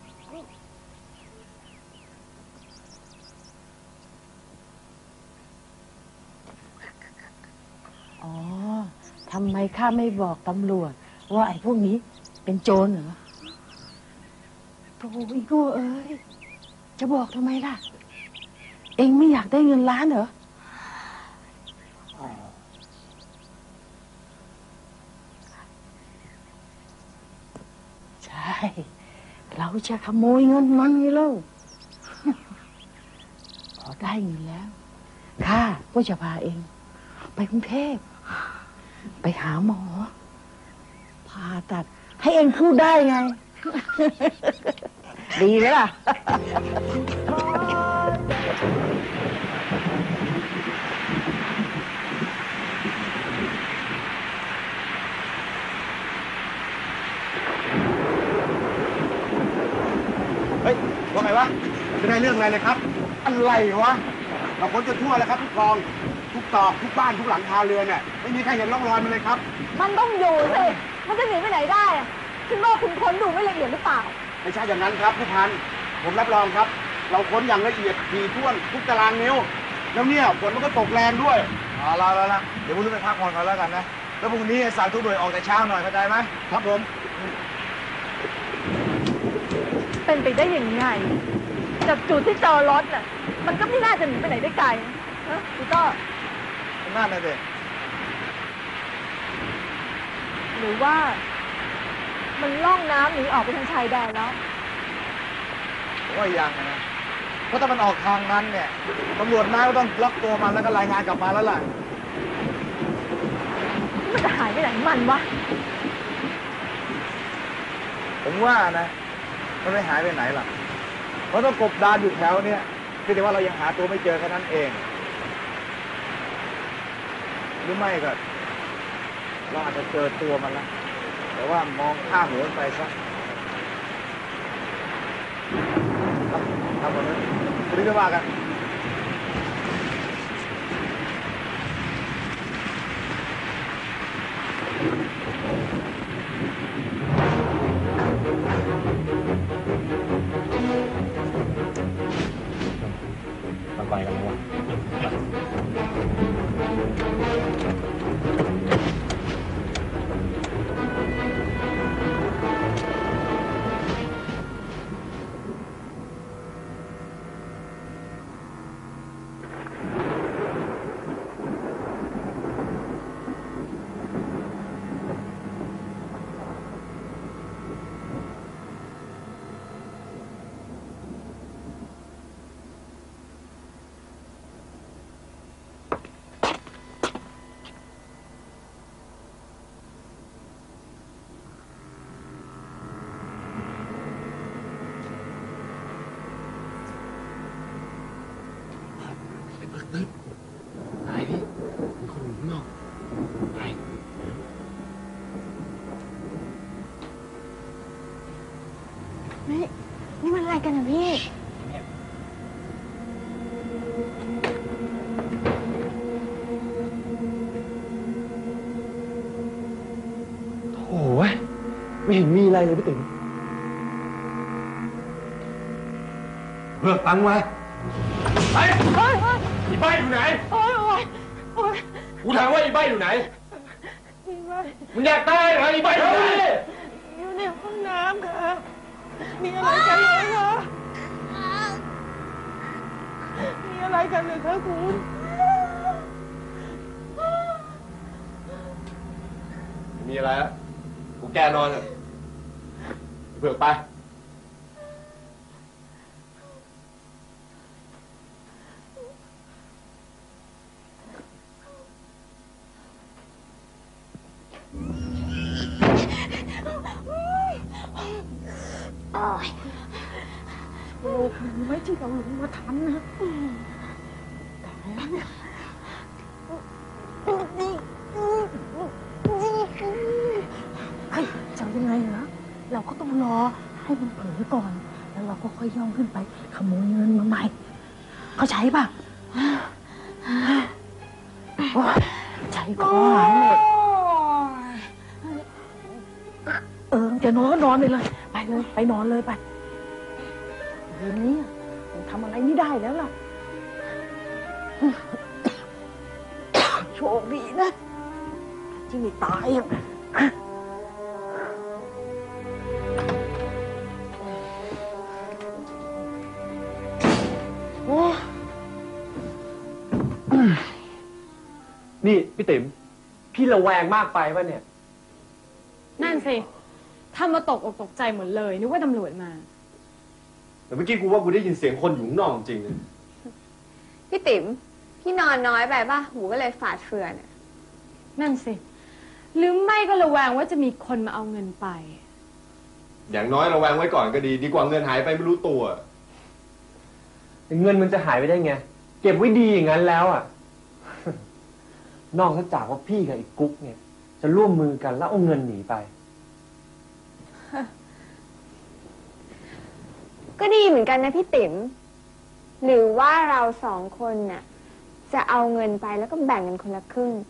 อ๋อทำไมข้าไม่บอกตำรวจว่าไอ้พวกนี้เป็นโจรเหรอโธ่อีโก้เอ้ยจะบอกทำไมล่ะเอ็งไม่อยากได้เงินล้านเหรอใช่เราจะขโมยเงินมันไงเล่าพอได้เงินแล้วข้าก็จะพาเองไปกรุงเทพไปหาหมอผ่าตัดให้เองพูดได้ไง ดีไหมล่ะเฮ้ยว่าไงวะไม่ได้เรื่องอะไรเลยครับอะไรวะเราค้นจนทั่วแล้วครับทุกกองทุกตอกทุกบ้านทุกหลังคาเรือนเนี่ยไม่มีใครเห็นร่องรอยมันเลยครับมันต้องอยู่สิมันจะหนีไปไหนได้อะคิดว่าคุณค้นดูไม่ละเอียดหรือเปล่าไม่ใช่อย่างนั้นครับผู้พันผมรับรองครับเราค้นอย่างละเอียดถี่ถ้วนทุกตารางนิ้วแล้วเนี่ยฝนมันก็ตกแรงด้วยเอาละเดี๋ยวพรุ่งนี้ไปพักผ่อนกันแล้วกันนะแล้วพรุ่งนี้สั่งทุกหน่วยออกแต่เช้าหน่อยเข้าใจไหมครับผมเป็นไปได้ยังไงจากจุดที่เจอรถน่ะมันก็ไม่น่าจะหนีไปไหนได้ไกลนะพี่ต้อน่าเลยเด็กหรือว่ามันล่องน้ำหนีออกไปทางชายแดนแล้วว่ายังนะเพราะถ้ามันออกทางนั้นเนี่ยตำรวจนายก็ต้องล็อกตัวมันแล้วก็รายงานกลับมาแล้วล่ะมันจะหายไปไหนมันวะผมว่านะมันไม่หายไปไหนหรอกเพราะต้องกบดานอยู่แถวเนี้ยคือแต่ว่าเรายังหาตัวไม่เจอแค่นั้นเองหรือไม่ก็เราอาจจะเจอตัวมันแล้วแต่ว่ามองข้ามหัวไปซะครับผมนะวันนี้จะว่ากันไปกันแล้ววะฮ้ย นี่มันอะไรกันอะพี่โอ้ยไม่เห็นมีอะไรเลยพี่ติ๋มเบิกตังค์มาไอ้อีใบอยู่ไหนกูถามว่าอีใบอยู่ไหนมึงอยากตายเหรออีใบอยู่ไหนอยู่ในห้องน้ำค่ะ มีอะไรกันเลยคะมีอะไรกันเลยคะคุณมีอะไรอะกูแกนอนอะเบิกไปลูกมันไม่ที่เราลงมาทันนะตายแล้วเนี่ยเฮ้ยจะยังไงเหรอเราก็ต้องรอให้มันเผลอก่อน แล้วเราก็ค่อยย่องขึ้นไปขโมยเงินมาใหม่ เข้าใจป่ะโอ๊ยใจคอหายหมดจะนอนก็นอนไปเลย ไปเลย ไปนอนเลยไปคืนนี้ผมทำอะไรไม่ได้แล้วล่ะ โชคดีนะ ที่ไม่ตายอ่ะนี่พี่ติ๋มพี่ระแวงมากไปป่ะเนี่ยนั่นสิทำมาตกอกตกใจหมดเลยนึกว่าตำรวจมาแต่เมื่อกี้กูว่ากูได้ยินเสียงคนอยู่ข้างนอกจริงเลยพี่ติ๋มพี่นอนน้อยไปป่ะ หูก็เลยฝาดเฟือนอะนั่นสิหรือไม่ก็ระแวงว่าจะมีคนมาเอาเงินไปอย่างน้อยระแวงไว้ก่อนก็ดีกว่าเงินหายไปไม่รู้ตัวเงินมันจะหายไปได้ไงเก็บไว้ดีอย่างนั้นแล้วอ่ะ นอกจากว่าพี่กับไอ้กุ๊กเนี่ยจะร่วมมือกันแล้วเอาเงินหนีไปก็ดีเหมือนกันนะพี่ติ๋มหรือว่าเราสองคนน่ะจะเอาเงินไปแล้วก็แบ่งกันคนละครึ่ง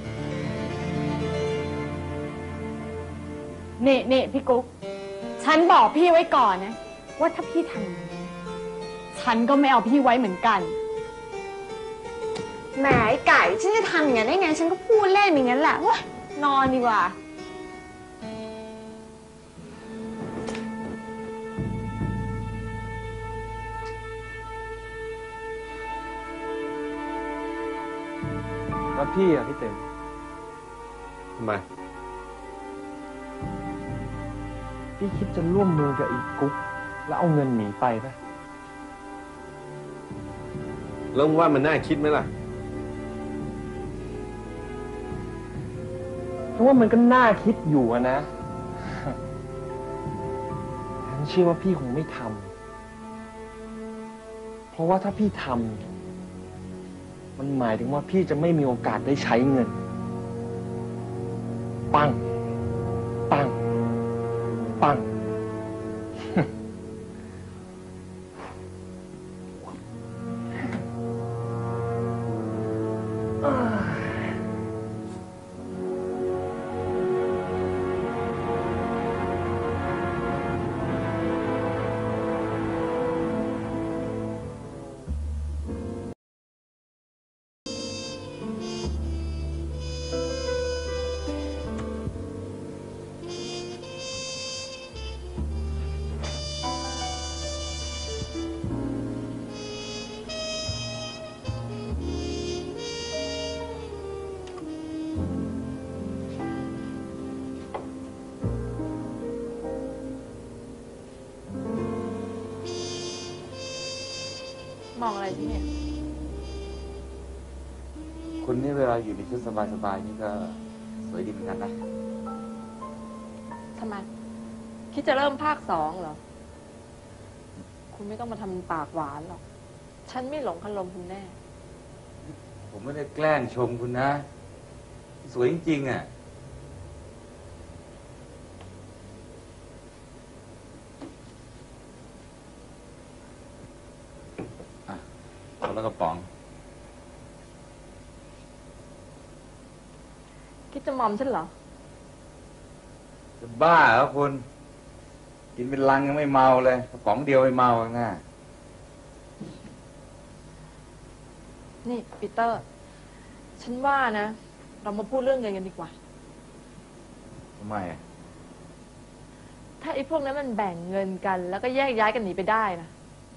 นี่พี่กุ๊กฉันบอกพี่ไว้ก่อนนะว่าถ้าพี่ทำอย่างนี้ฉันก็ไม่เอาพี่ไว้เหมือนกันแหมไอ้ไก่ฉันจะทำอย่างนั้นได้ไงฉันก็พูดเล่นอย่างนั้นแหละว้านอนดีกว่าแล้วพี่อ่ะพี่เต็มทำไมพี่คิดจะร่วมมือกับอีกกุ๊กแล้วเอาเงินหนีไปป่ะแล้วว่ามันน่าคิดไหมล่ะเพราะว่ามันก็น่าคิดอยู่อะนะฉันเชื่อว่าพี่คงไม่ทำเพราะว่าถ้าพี่ทำมันหมายถึงว่าพี่จะไม่มีโอกาสได้ใช้เงินปังปังปังมองอะไรที่เนี่ยคุณนี่เวลาอยู่ในชุดสบายๆนี่ก็สวยดีเหมือนกันนะทำไม คิดจะเริ่มภาค 2เหรอ คุณไม่ต้องมาทำปากหวานหรอก ฉันไม่หลงคารมคุณแน่ผมไม่ได้แกล้งชมคุณนะ สวยจริงๆอ่ะแล้วกระป๋องคิดจะมอมฉันเหรอจะบ้าเหรอคุณ กินเป็นลังยังไม่เมาเลยกระป๋องเดียวไม่เมาง่านี่ปีเตอร์ ฉันว่านะ เรามาพูดเรื่องเงินกันดีกว่าทำไมอะถ้าไอ้พวกนั้นมันแบ่งเงินกัน แล้วก็แยกย้ายกันหนีไปได้นะ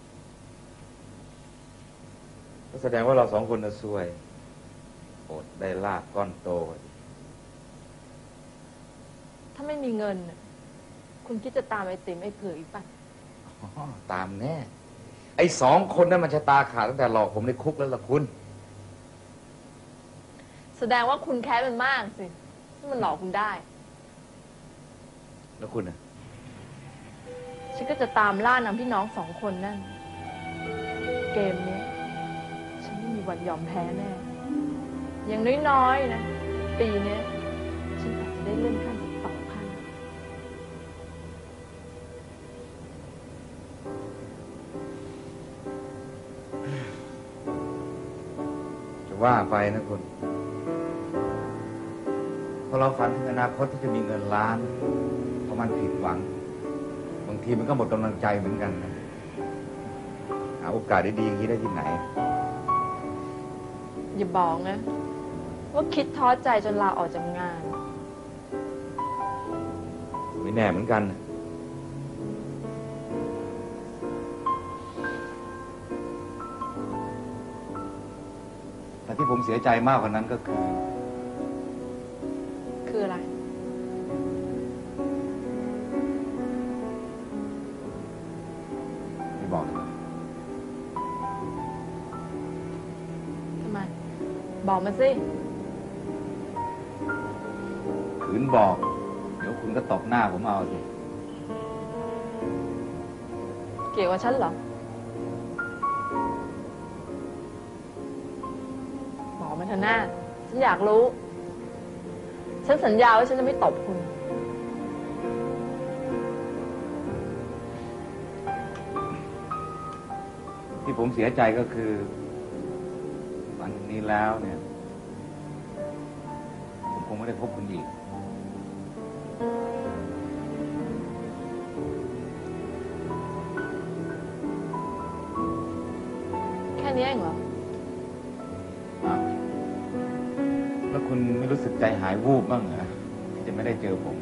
ก็แสดงว่าเราสองคนน่ะซวยอดได้ลาบก้อนโตถ้าไม่มีเงินน่ะคุณคิดจะตามไอ้ติ๋มไอ้เผือกอีกปะอ๋อตามแน่ ไอ้สองคนนั้นมันชะตาขาดตั้งแต่หลอกผมในคุกแล้วล่ะคุณแสดงว่าคุณแค้นมันมากสิที่มันหลอกคุณได้แล้วคุณน่ะฉันก็จะตามล่านำพี่น้องสองคนนั่น เกมนี้ฉันไม่มีวันยอมแพ้แน่ อย่างน้อยๆนะ ปีนี้ฉันอาจจะได้เลื่อนขั้นสัก2 ขั้นจะว่าไปนะคุณพอเราฝันถึงอนาคตที่จะมีเงินล้านพอมันผิดหวัง บางทีมันก็หมดกำลังใจเหมือนกันนะหาโอกาสดีๆอย่างนี้ได้ที่ไหนอย่าบอกนะ ว่าคิดท้อใจจนลาออกจากงานไม่แน่เหมือนกัน แต่ที่ผมเสียใจมากกว่านั้นก็คือคืออะไรไม่บอกเลยทำไม บอกมาสิขืนบอก เดี๋ยวคุณก็ตบหน้าผมเอาสิเกี่ยวกับฉันเหรอ บอกมาเถอะหน้า ฉันอยากรู้ ฉันสัญญาว่าฉันจะไม่ตบคุณที่ผมเสียใจก็คือหลังจากนี้แล้วเนี่ย ผมคงไม่ได้พบคุณอีกแค่นี้เองเหรอแล้วคุณไม่รู้สึกใจหายวูบบ้างเหรอที่จะไม่ได้เจอผม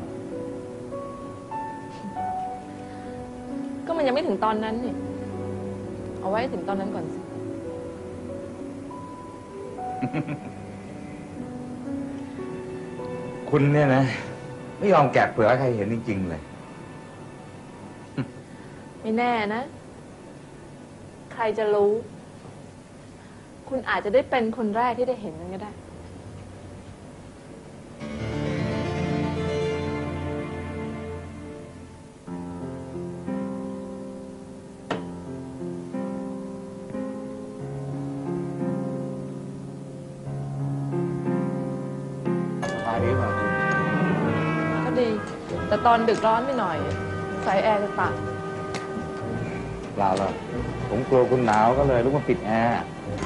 ก็มันยังไม่ถึงตอนนั้นนี่ เอาไว้ถึงตอนนั้นก่อนสิคุณเนี่ยนะ ไม่ยอมแกะเปลือกให้ใครเห็นจริงๆเลยไม่แน่นะ ใครจะรู้ คุณอาจจะได้เป็นคนแรกที่ได้เห็นมันก็ได้สบายดีเปล่าคุณก็ดี แต่ตอนดึกร้อนไปหน่อยสายแอร์จะตัดเปล่าหรอกผมกลัวคุณหนาวก็เลยลุกมาปิดแอร์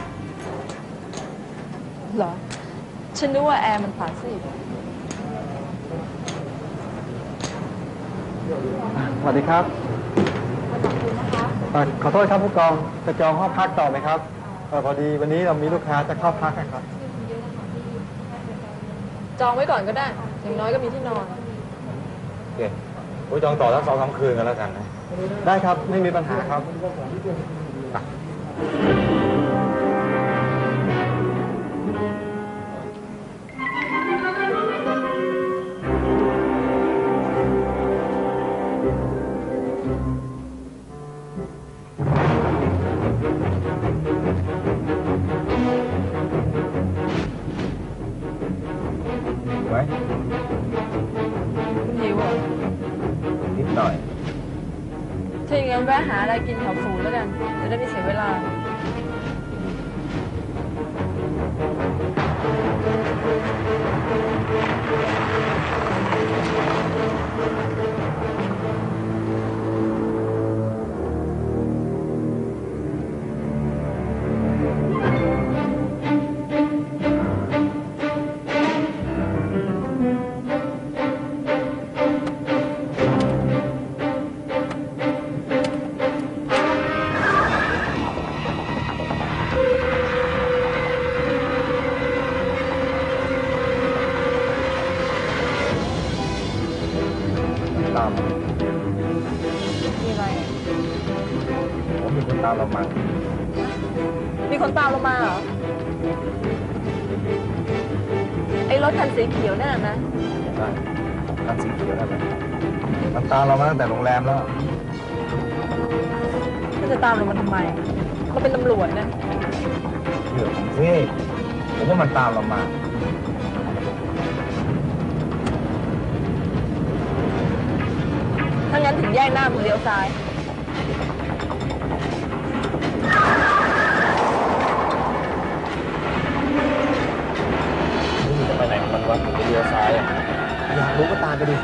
เหรอ ฉันนึกว่าแอร์มันตัดสิสวัสดีครับขอโทษครับผู้กองจะจองห้องพักต่อไหมครับพอดีวันนี้เรามีลูกค้าจะเข้าพักนะครับจองไว้ก่อนก็ได้ อย่างน้อยก็มีที่นอนโอเคผมจองต่อทั้ง2-3 คืนกันแล้วกันนะได้ครับไม่มีปัญหาครับไว้คุณหิวเหรอนิดหน่อยถ้าอย่างนั้นแวะหาอะไรกินแถวศูนย์แล้วกัน จะได้ไม่เสียเวลาตามมีอะไรผมมีคนตามเรามามีคนตามเรามาเหรอ ไอ้รถคันสีเขียวนั่นนะใช่คันสีเขียวนั่นแหละมันตามเรามาตั้งแต่โรงแรมแล้วมันจะตามเรามาทำไมเราเป็นตำรวจนะเรื่องของพี่ผมว่ามันตามเรามาถ้างั้นถึงแยกหน้ามึงเลี้ยวซ้ายนี่จะไปไหนของมันวะผมจะเลี้ยวซ้ายอ่ะอยากรู้ก็ตามไปดูสิ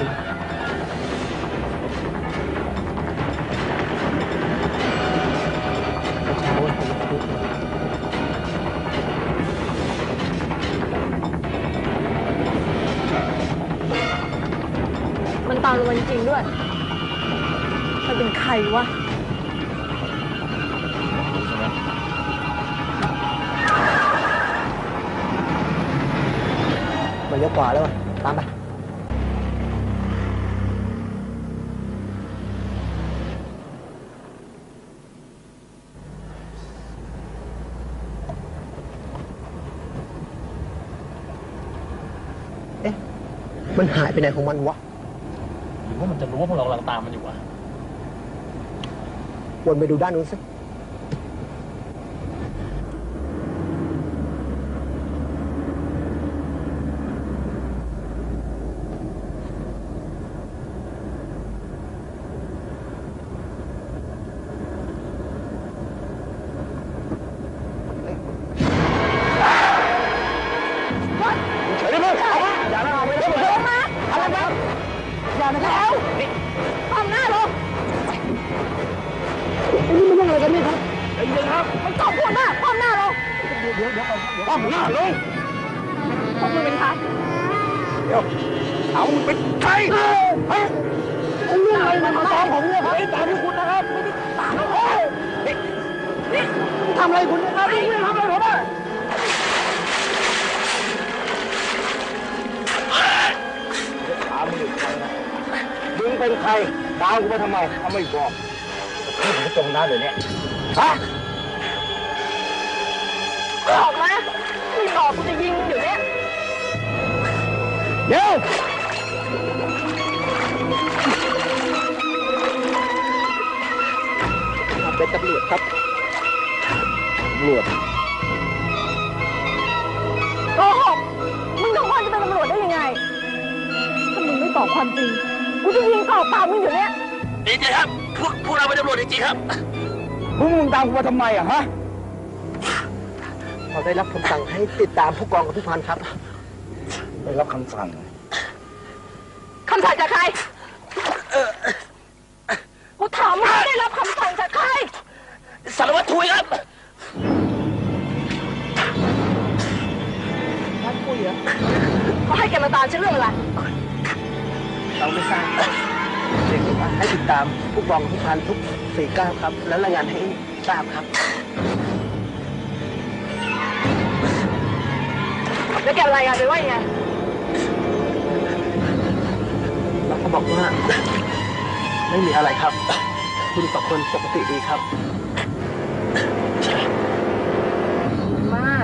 มันตามเรามาจริงๆด้วย มันเป็นใครวะมันเลี้ยวขวาแล้ววะตามไป เอ๊ะ มันหายไปไหนของมันวะหรือว่ามันจะรู้ว่าพวกเรากำลังตามมันอยู่วะวนไปดูด้านนู้นสิอย่ามาแล้วความหน้าลงนี่มันยังอะไรกันเนี่ยครับมันตบหัวหน้าความหน้าลงป้อมหน้าลงพวกมึงเป็นใครเดี๋ยวเอามึงเป็นใครฮะเรื่องอะไรมันมาตามผมเนี่ยครับไม่ตามที่คุณนะครับไม่ได้ตามนะนี่ทำอะไรคุณเนี่ยครับไม่ทำอะไรผมอ่ะถามมึงใครนะมึงเป็นใครตามกูมาทำไมถ้าไม่บอกให้ผมตรงนั้นเลยเนี่ยฮะบอกมาไม่บอกกูจะยิงมึงอยู่เนี่ยเดี๋ยวเป็นตำรวจครับตำรวจโกหกมึงทั้งคนจะเป็นตำรวจได้ยังไง ถ้ามึงไม่บอกความจริง กูจะยิงกรอกปากมึงอยู่เนี่ยดีใจครับ พวกเราเป็นตำรวจจริงๆครับมึงตามกูมาทำไมอ่ะฮะเราได้รับคำสั่งให้ติดตามผู้กองกับผู้พันครับได้รับคำสั่งคำสั่งจากใคร กูถามมึงได้รับคำสั่งจากใครสารวัตรทุยครับท่านคุยเหรอเขาให้แกมาตามฉันเรื่องอะไรเราไม่ทราบเด็กบอกว่าให้ติดตามผู้กองกับผู้พันทุก49ครับ แล้วรายงานให้ทราบครับแล้วแกรายงานไปว่ายังไงแล้วเขาบอกว่า ไม่มีอะไรครับ คุณสองคนปกติดีครับมาก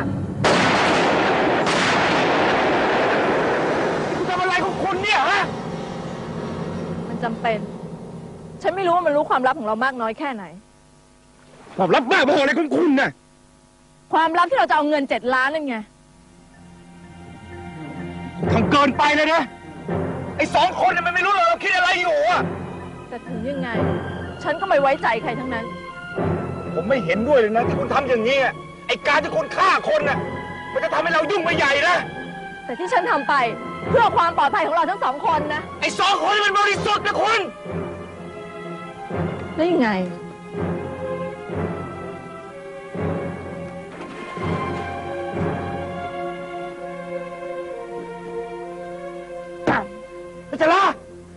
คุณทำอะไรของคุณเนี่ยฮะมันจำเป็น ฉันไม่รู้ว่ามันรู้ความลับของเรามากน้อยแค่ไหนความลับบ้าบออะไรของคุณน่ะความลับที่เราจะเอาเงิน7 ล้านนั่นไงทำเกินไปเลยนะ ไอ้2 คนเนี่ยมันไม่รู้เราคิดอะไรอยู่อ่ะแต่ถึงยังไง ฉันก็ไม่ไว้ใจใครทั้งนั้นผมไม่เห็นด้วยเลยนะที่คุณทำอย่างนี้อะไอ้การที่คุณฆ่าคนน่ะ มันจะทำให้เรายุ่งไปใหญ่นะแต่ที่ฉันทำไปเพื่อความปลอดภัยของเราทั้ง2 คนนะไอ้2 คนนี่มันบริสุทธิ์นะคุณได้ยังไงพัชรา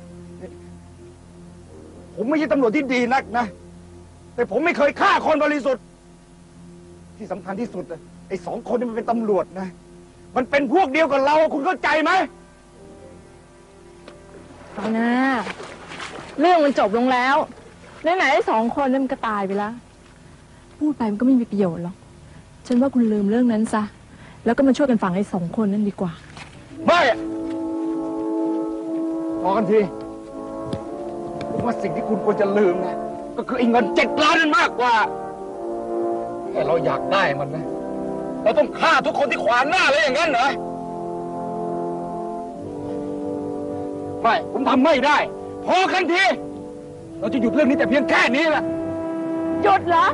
ผมไม่ใช่ตำรวจที่ดีนักนะ แต่ผมไม่เคยฆ่าคนบริสุทธิ์ ที่สำคัญที่สุดนะไอ้2 คนนี่มันเป็นตำรวจนะ มันเป็นพวกเดียวกับเราคุณเข้าใจไหมเอานะเรื่องมันจบลงแล้วไหนๆไอ้สองคนนั้นมันก็ตายไปแล้วพูดไปมันก็ไม่มีประโยชน์หรอกฉันว่าคุณลืมเรื่องนั้นซะแล้วก็มาช่วยกันฝังไอ้สองคนนั้นดีกว่าไม่พอกันทีผมว่าสิ่งที่คุณควรจะลืมนะก็คือไอ้เงิน7 ล้านนั่นมากกว่าแค่เราอยากได้มันนะเราต้องฆ่าทุกคนที่ขวางหน้าเลยอย่างนั้นเหรอไม่ผมทำไม่ได้พอกันทีเราจะหยุดเรื่องนี้แต่เพียงแค่นี้แหละหยุดเหรอ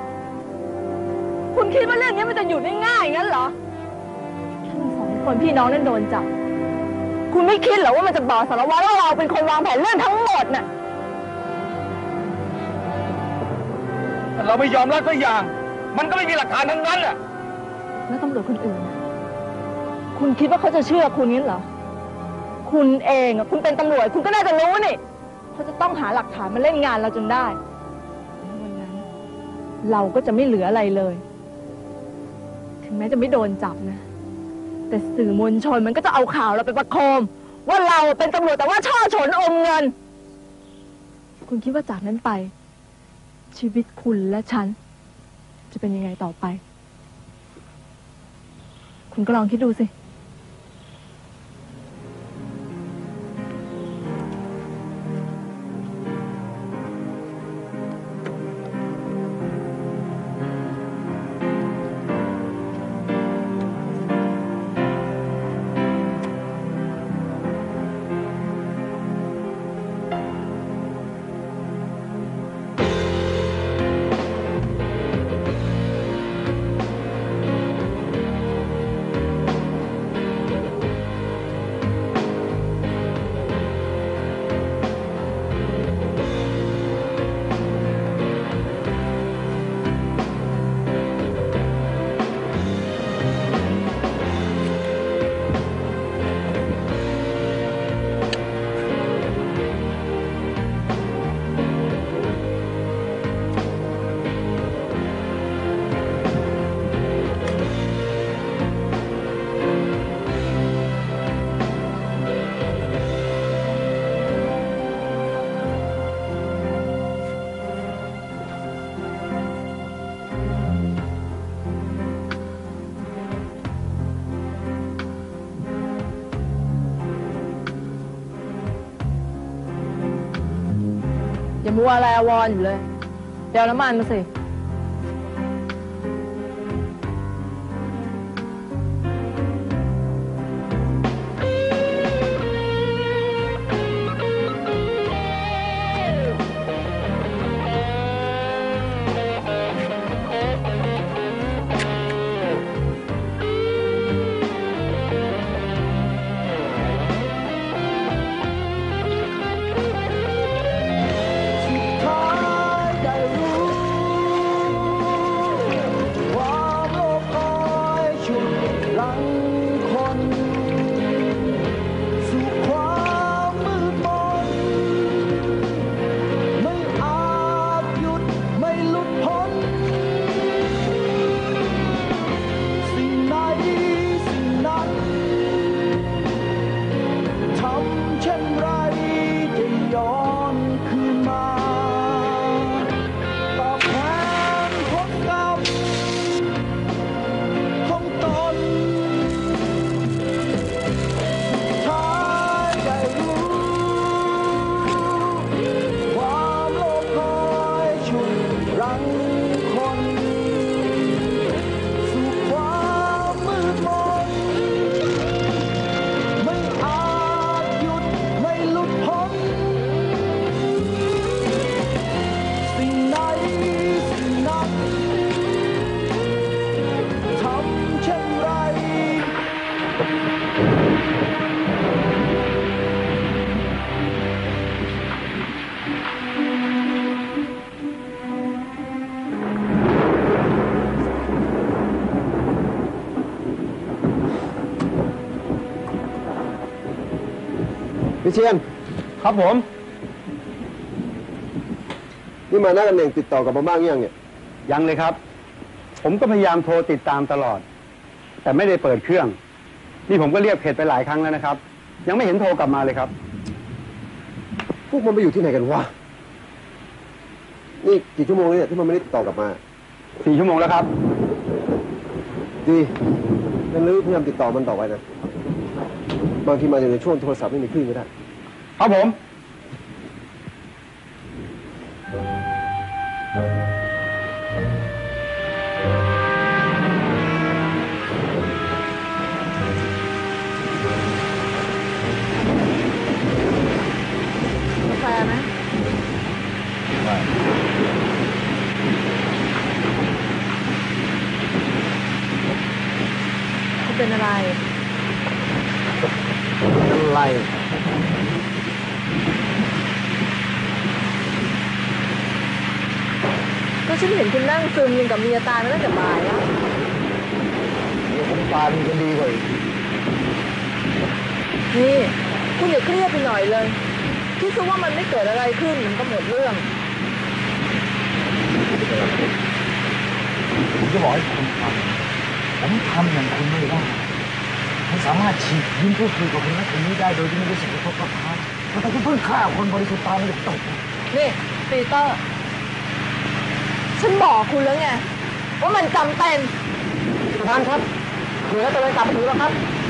คุณคิดว่าเรื่องนี้มันจะหยุดได้ง่ายงั้นเหรอทั้งสองคนพี่น้องนั่นโดนจับคุณไม่คิดเหรอว่ามันจะบอกสารวัตรว่าเราเป็นคนวางแผนเรื่องทั้งหมดน่ะเราไม่ยอมรับสักอย่างมันก็ไม่มีหลักฐานทั้งนั้นแหละแล้วตำรวจคนอื่นคุณคิดว่าเขาจะเชื่อคุณงั้นเหรอคุณเองคุณเป็นตำรวจคุณก็น่าจะรู้นี่เขาจะต้องหาหลักฐานมาเล่นงานเราจนได้วันนั้นเราก็จะไม่เหลืออะไรเลยถึงแม้จะไม่โดนจับนะแต่สื่อมวลชนมันก็จะเอาข่าวเราไปประโคมว่าเราเป็นตำรวจแต่ว่าช่อฉนอมเงินคุณคิดว่าจากนั้นไปชีวิตคุณและฉันจะเป็นยังไงต่อไปคุณก็ลองคิดดูสิอย่ามัวอะไรอวรอยู่เลยเดี๋ยวน้ำมันมาสิพี่เชียนครับผมนี่มาหน้าตำแหน่งติดต่อกับผมบ้างยังเนี่ยยังเลยครับผมก็พยายามโทรติดตามตลอดแต่ไม่ได้เปิดเครื่องนี่ผมก็เรียกเพจไปหลายครั้งแล้วนะครับยังไม่เห็นโทรกลับมาเลยครับวกมันไปอยู่ที่ไหนกันวะนี่กี่ชั่วโมงแล้วเนี่ยที่มันไม่ได้ติดต่อกลับมา 4 ชั่วโมงแล้วครับดีงั้นลื้อพยายามติดต่อมันต่อไปนะบางทีมันอยู่ในช่วงโทรศัพท์ไม่มีคลื่นก็ได้ครับผมกาแฟไหมคุณเป็นอะไรอะไรก็ฉันเห็นคุณนั่งซึมยังกับเมียตายมาตั้งแต่บ่ายแล้วเดี๋ยวผมตายมันจะดีกว่าอีกนี่คุณอย่าเครียดไปหน่อยเลยคิดซะว่ามันไม่เกิดอะไรขึ้นมันก็หมดเรื่องผมจะบอกให้คุณทำผมทำอย่างคุณไม่ได้ผมสามารถฉีกยิ้มพูดคุยกับคนนั้นคนนี้ได้โดยที่ไม่รู้สึกกระทบกระทั่งมันต้องเพิ่งฆ่าคนบริสุทธิ์ตายไม่ได้ตกนี่ปีเตอร์ ฉันบอกคุณแล้วไงว่ามันจำเป็นประธานครับเหลือแต่เวลากลับถึงแล้วครับ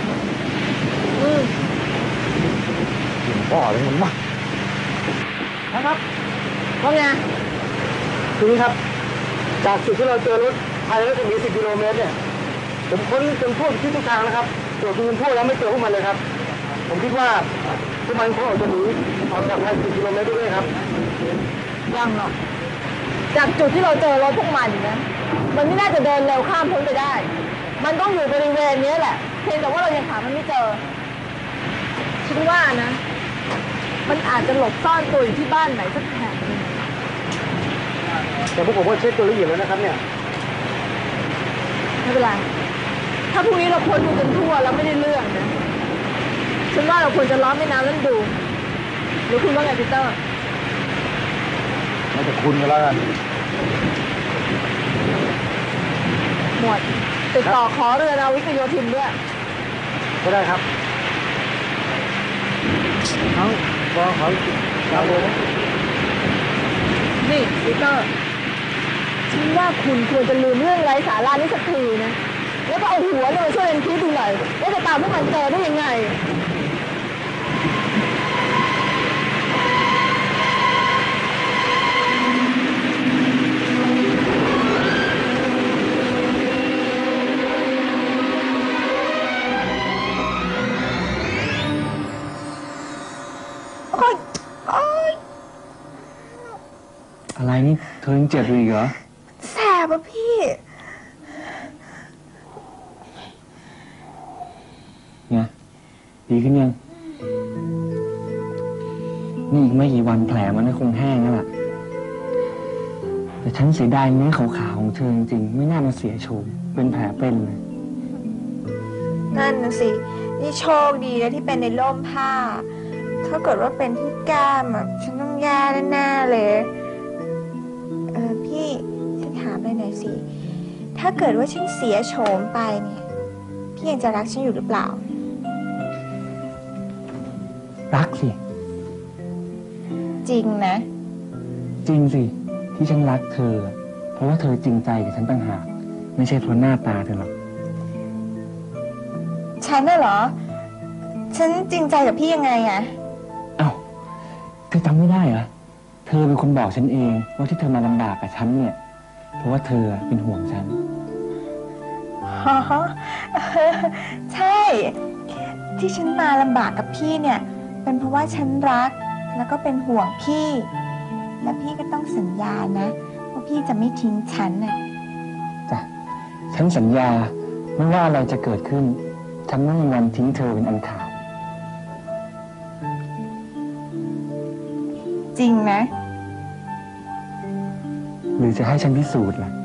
พ่ออะไรมันวะนะครับว่าไงคือนี้ครับจากจุดที่เราเจอรถภายในรัศมี10 กิโลเมตรเนี่ยผมค้นจนทั่วที่ทุกทางนะครับตรวจจนทั่วแล้วไม่เจอพวกมันเลยครับผมคิดว่าพวกมันคงออกจะหนีออกจากภายใน10 กิโลเมตรด้วยครับยังหรอกจากจุดที่เราเจอรถพวกมันนะมันไม่น่าจะเดินเร็วข้ามพ้นไปได้ มันต้องอยู่บริเวณนี้แหละเพียงแต่ว่าเรายังหามันไม่เจอฉันว่านะมันอาจจะหลบซ่อนตัวอยู่ที่บ้านไหนสักแห่งนึงแต่พวกผมก็เช็คตัวละเอียดแล้วนะครับเนี่ยไม่เป็นไรถ้าพรุ่งนี้เราค้นดูจนทั่วแล้วไม่ได้เรื่องนะฉันว่าเราควรจะล้อมแม่น้ำนั้นดูหรือคุณว่าไงปีเตอร์ไม่แต่คุณก็แล้วกันหมวดติดต่อขอเรือนาวิกโยธินด้วยก็ได้ครับเขาบอกเขาดาวโบนี่ปีเตอร์ฉันว่าคุณควรจะลืมเรื่องไร้สาระนี้สักทีนะแล้วก็เอาหัวเนี่ยมาช่วยกันคิดดูหน่อยว่าจะตามพวกมันเจอได้ยังไงอะไรนี่เธอยังเจ็บอยู่อีกเหรอแสบอ่ะพี่ไงดีขึ้นยัง นี่อีกไม่กี่วันแผลมันก็คงแห้งแล้วล่ะ แต่ฉันเสียดายเนื้อขาวๆของเธอจริงๆไม่น่ามาเสียโฉมเป็นแผลเป็นเลยนั่นน่ะสิ นี่โชคดีนะที่เป็นในร่มผ้า ถ้าเกิดว่าเป็นที่แก้มอะฉันต้องแย่แน่ๆเลยพี่ฉันถามเลยหน่อยสิ ถ้าเกิดว่าฉันเสียโฉมไปเนี่ย พี่ยังจะรักฉันอยู่หรือเปล่ารักสิจริงนะจริงสิ ที่ฉันรักเธอ เพราะว่าเธอจริงใจกับฉันต่างหากไม่ใช่เพราะหน้าตาเธอหรอกฉันน่ะเหรอ ฉันจริงใจกับพี่ยังไงอะเอ้าเธอจำไม่ได้เหรอ เธอเป็นคนบอกฉันเองว่าที่เธอมาลำบากกับฉันเนี่ย เพราะว่าเธอเป็นห่วงฉันใช่ ที่ฉันมาลำบากกับพี่เนี่ย เป็นเพราะว่าฉันรักแล้วก็เป็นห่วงพี่ และพี่ก็ต้องสัญญานะว่าพี่จะไม่ทิ้งฉันน่ะจ้ะ ฉันสัญญาไม่ว่าอะไรจะเกิดขึ้น ฉันไม่มีวันทิ้งเธอเป็นอันขาดจริงนะหรือจะให้ฉันพิสูจน์ล่ะ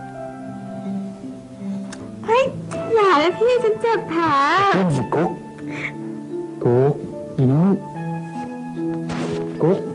เฮ้ย อย่าเลยพี่ฉันเจ็บแผลนั่นสิกุ๊กกุ๊กอีน้องกุ๊ก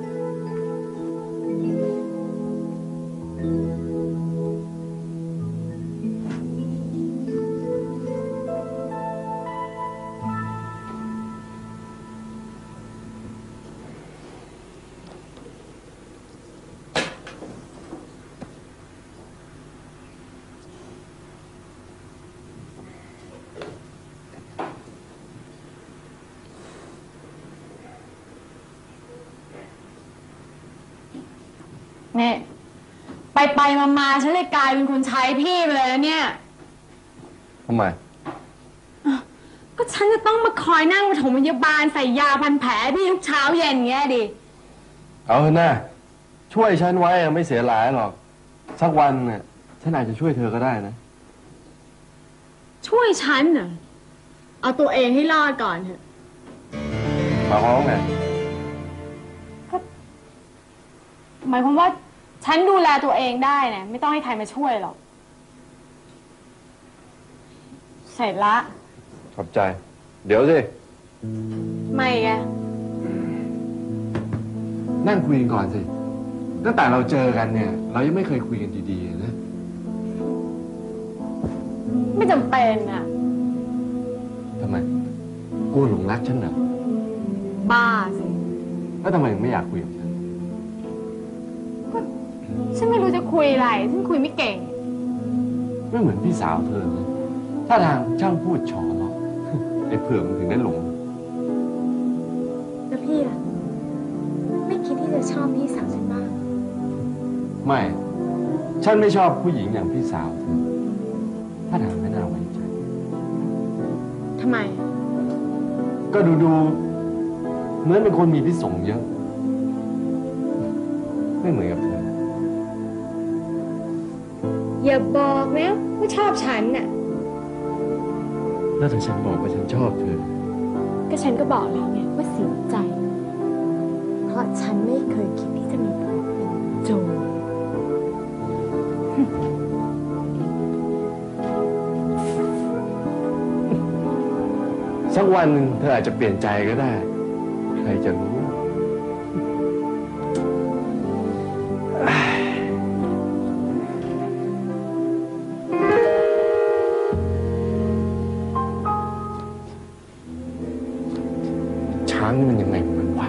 เนี่ยไปมาฉันเลยกลายเป็นคนใช้พี่ไปเลยแล้วเนี่ยทำไมก็ฉันจะต้องมาคอยนั่งปฐมพยาบาลใส่ยาพันแผลพี่ทุกเช้าเย็นเงี้ยดิเอาเถอะนะช่วยฉันไว้ไม่เสียหลายหรอกสักวันเนี่ยฉันอาจจะช่วยเธอก็ได้นะช่วยฉันเหรอเอาตัวเองให้รอดก่อนเถอะหมายความว่าไงหมายความว่าฉันดูแลตัวเองได้นะไม่ต้องให้ใครมาช่วยหรอกเสร็จละขอบใจ เดี๋ยวสิไม่แกนั่งคุยกันก่อนสิตั้งแต่เราเจอกันเนี่ย เรายังไม่เคยคุยกันดีๆนะไม่จำเป็นอ่ะทำไมกลัวหลงรักฉันเหรอบ้าสิแล้วทำไมถึงไม่อยากคุยกับฉันฉันไม่รู้จะคุยอะไรฉันคุยไม่เก่งไม่เหมือนพี่สาวเธอเลยถ้าทางช่างพูดฉอเนาะ ไอ้เผือกมันถึงได้หลงแล้วพี่ล่ะไม่คิดที่จะชอบพี่สาวฉันบ้างไม่ ฉันไม่ชอบผู้หญิงอย่างพี่สาวเธอถ้าทางไม่น่าไว้ใจทำไมก็ดูเหมือนเป็นคนมีพิษสงเยอะ ไม่เหมือนกับเธออย่าบอกนะว่าชอบฉันน่ะแล้วถ้าฉันบอกว่าฉันชอบเธอก็ฉันก็บอกแล้วไงว่าเสียใจ เพราะฉันไม่เคยคิดที่จะมีผัวเป็นโจรสักวันหนึ่งเธออาจจะเปลี่ยนใจก็ได้ ใครจะรู้ ช้างนี่มันยังไงของมันวะ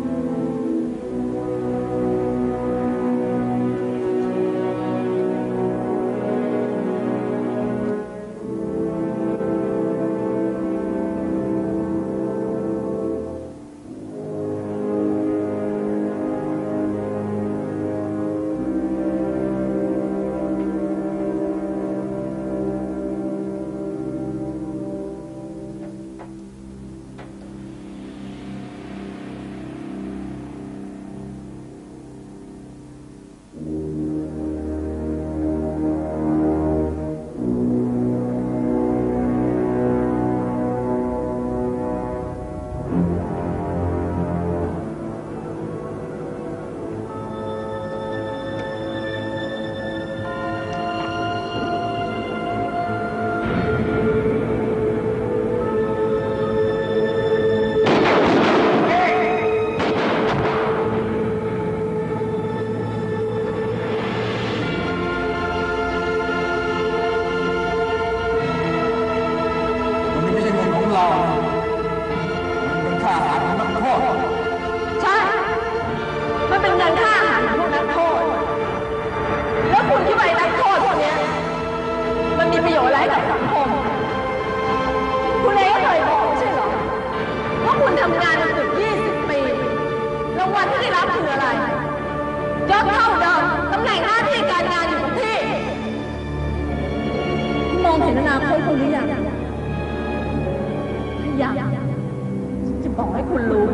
ใช่ มันเป็นเงินค่าอาหารของพวกนักโทษ แล้วคุณคิดว่าไอ้นักโทษพวกเนี้ยมันมีประโยชน์อะไรกับสังคม คุณเองก็เคยบอกไม่ใช่เหรอ ว่าคุณทำงานมาเกือบ20 ปี รางวัลที่ได้รับคืออะไรยศเท่าเดิมตำแหน่งหน้าที่การงานอยู่กับที่ มองเห็นอนาคตคุณหรือยังยังจะบอกให้คุณรู้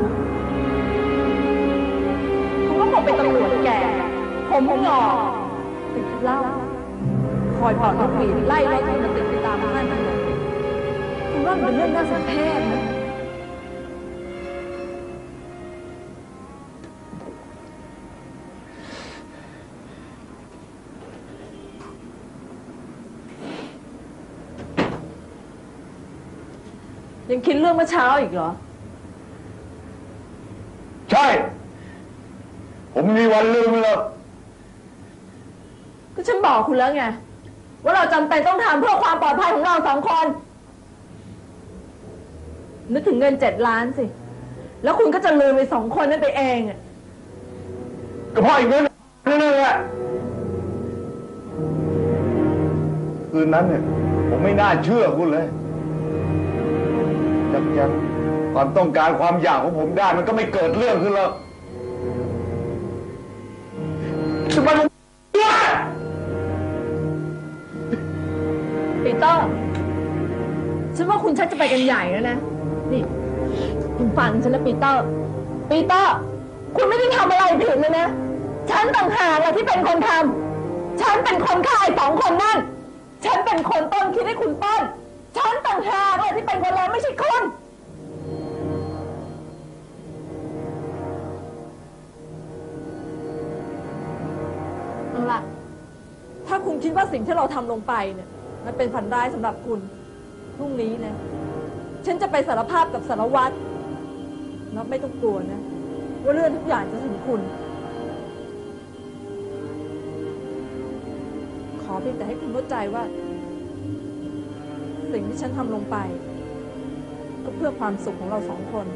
คุณก็คงเป็นตำรวจแก่ ผมหล่อติดเหล้าคอยเป่านกหวีดไล่รถคุณติดไปตามข้างถนนคุณว่ามันเป็นเรื่องน่าสะเพร่ไหมยังคิดเรื่องเมื่อเช้าอีกเหรอใช่ ผมมีวันลืมเลยก็ฉันบอกคุณแล้วไง ว่าเราจำเป็นต้องทำเพื่อความปลอดภัยของเรา2 คน นึกถึงเงิน7 ล้านสิ แล้วคุณก็จะลืมไป2 คนนั้นไปเองอะก็เพราะอีกเงินนั่นแหละคืนนั้นเนี่ยผมไม่น่าเชื่อคุณเลยยังความต้องการความอยากของผมได้มันก็ไม่เกิดเรื่องขึ้นหรอกจะมาเตอร์ฉันว่าคุณชักจะไปกันใหญ่แล้วนะนี่คุณฟังฉันนะปีเตอร์คุณไม่ได้ทำอะไรผิดเลยนะฉันต่างหากแหละที่เป็นคนทำฉันเป็นคนฆ่าไอ้2 คนนั่นฉันเป็นคนต้นคิดให้คุณต้นฉันต่างหากแหละที่เป็นคนแล้วไม่ใช่คุณเอาล่ะถ้าคุณคิดว่าสิ่งที่เราทำลงไปเนี่ยมันเป็นฝันร้ายสำหรับคุณพรุ่งนี้นะฉันจะไปสารภาพกับสารวัตรแล้วไม่ต้องกลัวนะว่าเรื่องทุกอย่างจะถึงคุณขอเพียงแต่ให้คุณเข้าใจว่าสิ่งที่ฉันทำลงไปก็เพื่อความสุขของเรา2 คน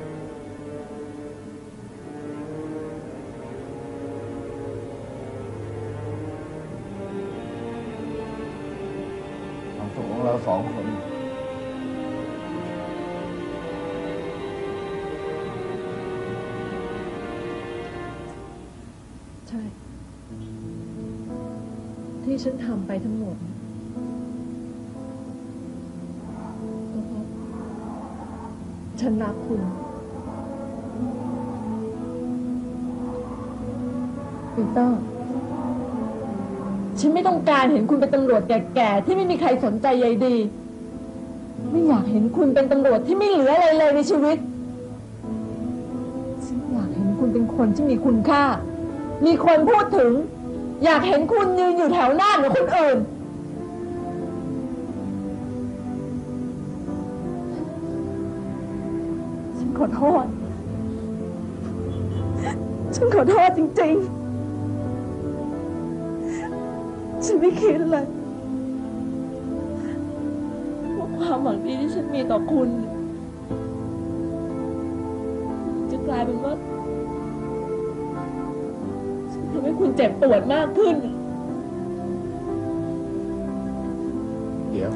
ความสุขของเรา2 คนใช่ที่ฉันทำไปทั้งหมดก็เพราะฉันรักคุณปีเตอร์ฉันไม่ต้องการเห็นคุณเป็นตำรวจแก่ๆที่ไม่มีใครสนใจใยดีไม่อยากเห็นคุณเป็นตำรวจที่ไม่เหลืออะไรเลยในชีวิตฉันอยากเห็นคุณเป็นคนที่มีคุณค่ามีคนพูดถึงอยากเห็นคุณยืนอยู่แถวหน้าเหมือนคนอื่นฉันขอโทษจริงๆฉันไม่คิดเลยว่าความหวังดีที่ฉันมีต่อคุณจะกลายเป็นว่าทำให้คุณเจ็บปวดมากขึ้นเดี๋ยว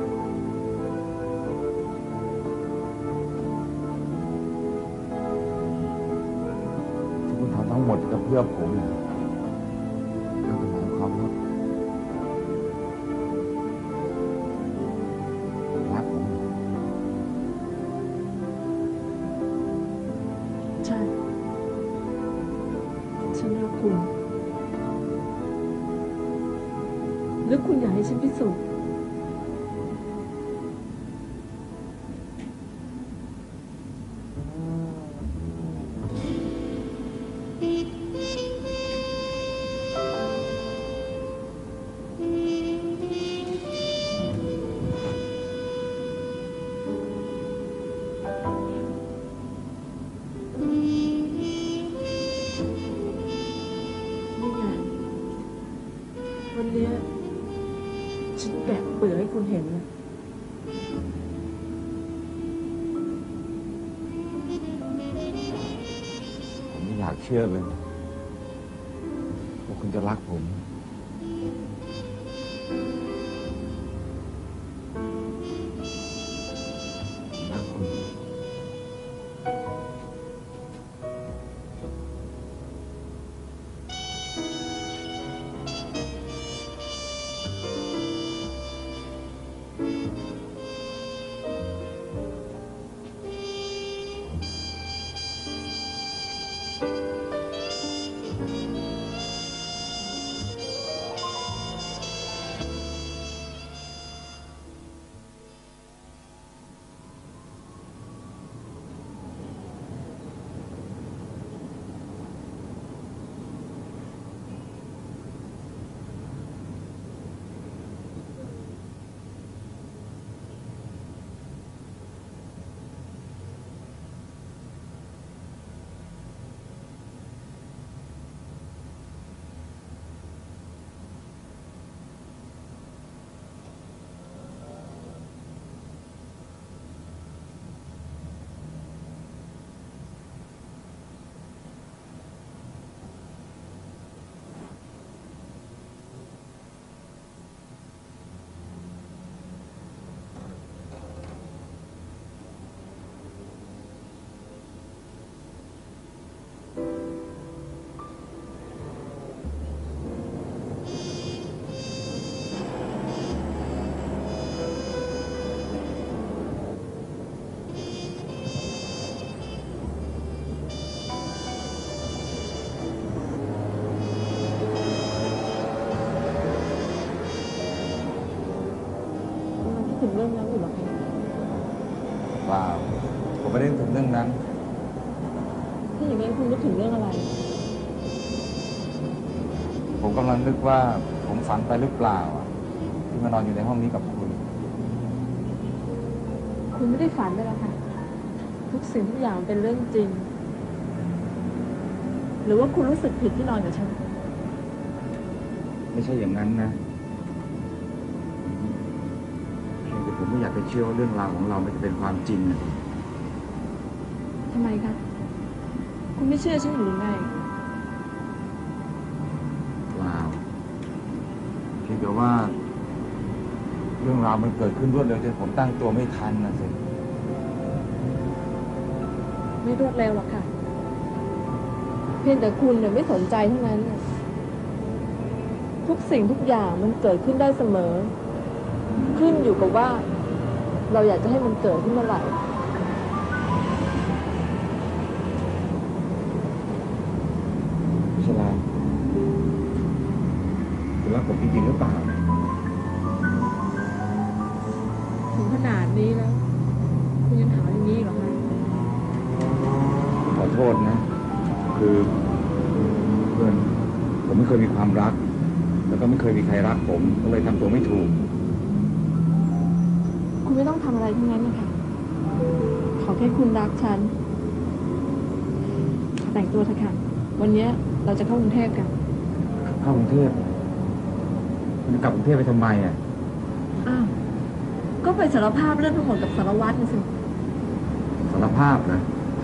ที่คุณทำทั้งหมดก็เพื่อผมนะนั่นหมายความว่ารักผมใช่ฉันรักคุณหรือคุณอยากให้ฉันพิสูจน์วันนี้ฉันแกะเปลือกให้คุณเห็นนะผมไม่อยากเชื่อเลยว่าคุณจะรักผมรักคุณฉถึงเรื่องนั้นอยู่หรอคะเปล่าผมไม่ได้นึกถึงเรื่องนั้นถ้าอย่างนั้นคุณนึกถึงเรื่องอะไรผมกำลังนึกว่าผมฝันไปหรือเปล่าอะที่มานอนอยู่ในห้องนี้กับคุณคุณไม่ได้ฝันไปแล้วค่ะ ทุกสิ่งทุกอย่างเป็นเรื่องจริง หรือว่าคุณรู้สึกผิดที่นอนกับฉันไม่ใช่อย่างนั้นนะเพียงแต่ผมไม่อยากไปเชื่อว่าเรื่องราวของเรามันจะเป็นความจริงนะทำไมคะ คุณไม่เชื่อฉันหรือไงเปล่าเพียงแต่ว่า เรื่องราวมันเกิดขึ้นรวดเร็วจนผมตั้งตัวไม่ทันนะสิไม่รวดเร็วหรอกค่ะ เพียงแต่คุณเนี่ยไม่สนใจเท่านั้นน่ะทุกสิ่งทุกอย่างมันเกิดขึ้นได้เสมอ ขึ้นอยู่กับว่า เราอยากจะให้มันเกิดขึ้นเมื่อไหร่ชลาคุณรักผมจริงๆหรือเปล่าถึงขนาดนี้แล้ว คุณยังถามอย่างนี้เหรอคะขอโทษนะ คือเพื่อนผมไม่เคยมีความรัก แล้วก็ไม่เคยมีใครรักผมก็เลยทำตัวไม่ถูกคุณไม่ต้องทำอะไรทั้งนั้นนะคะขอแค่คุณรักฉัน แต่งตัวเถอะค่ะ วันนี้เราจะเข้ากรุงเทพกันเข้ากรุงเทพคุณจะกลับกรุงเทพไปทำไมอ่ะอ้าว ก็ไปสารภาพเรื่องทั้งหมดกับสารวัตรนะสิสารภาพนะ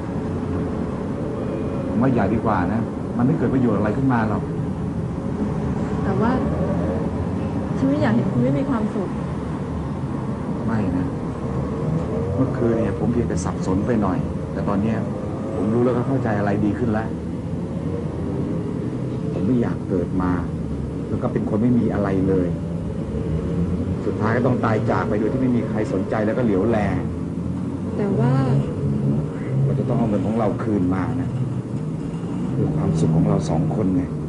ผมว่าอย่าดีกว่านะ มันไม่เกิดประโยชน์อะไรขึ้นมาหรอกแต่ว่าฉันไม่อยากเห็นคุณไม่มีความสุขไม่นะ เมื่อคืนเนี่ยผมเพียงแต่สับสนไปหน่อย แต่ตอนเนี้ยผมรู้แล้วก็เข้าใจอะไรดีขึ้นแล้ว ผมไม่อยากเกิดมา แล้วก็เป็นคนไม่มีอะไรเลย สุดท้ายก็ต้องตายจากไปโดยที่ไม่มีใครสนใจแล้วก็เหลียวแลแต่ว่าเราจะต้องเอาเงินของเราคืนมานะเพื่อความสุขของเราสองคนไง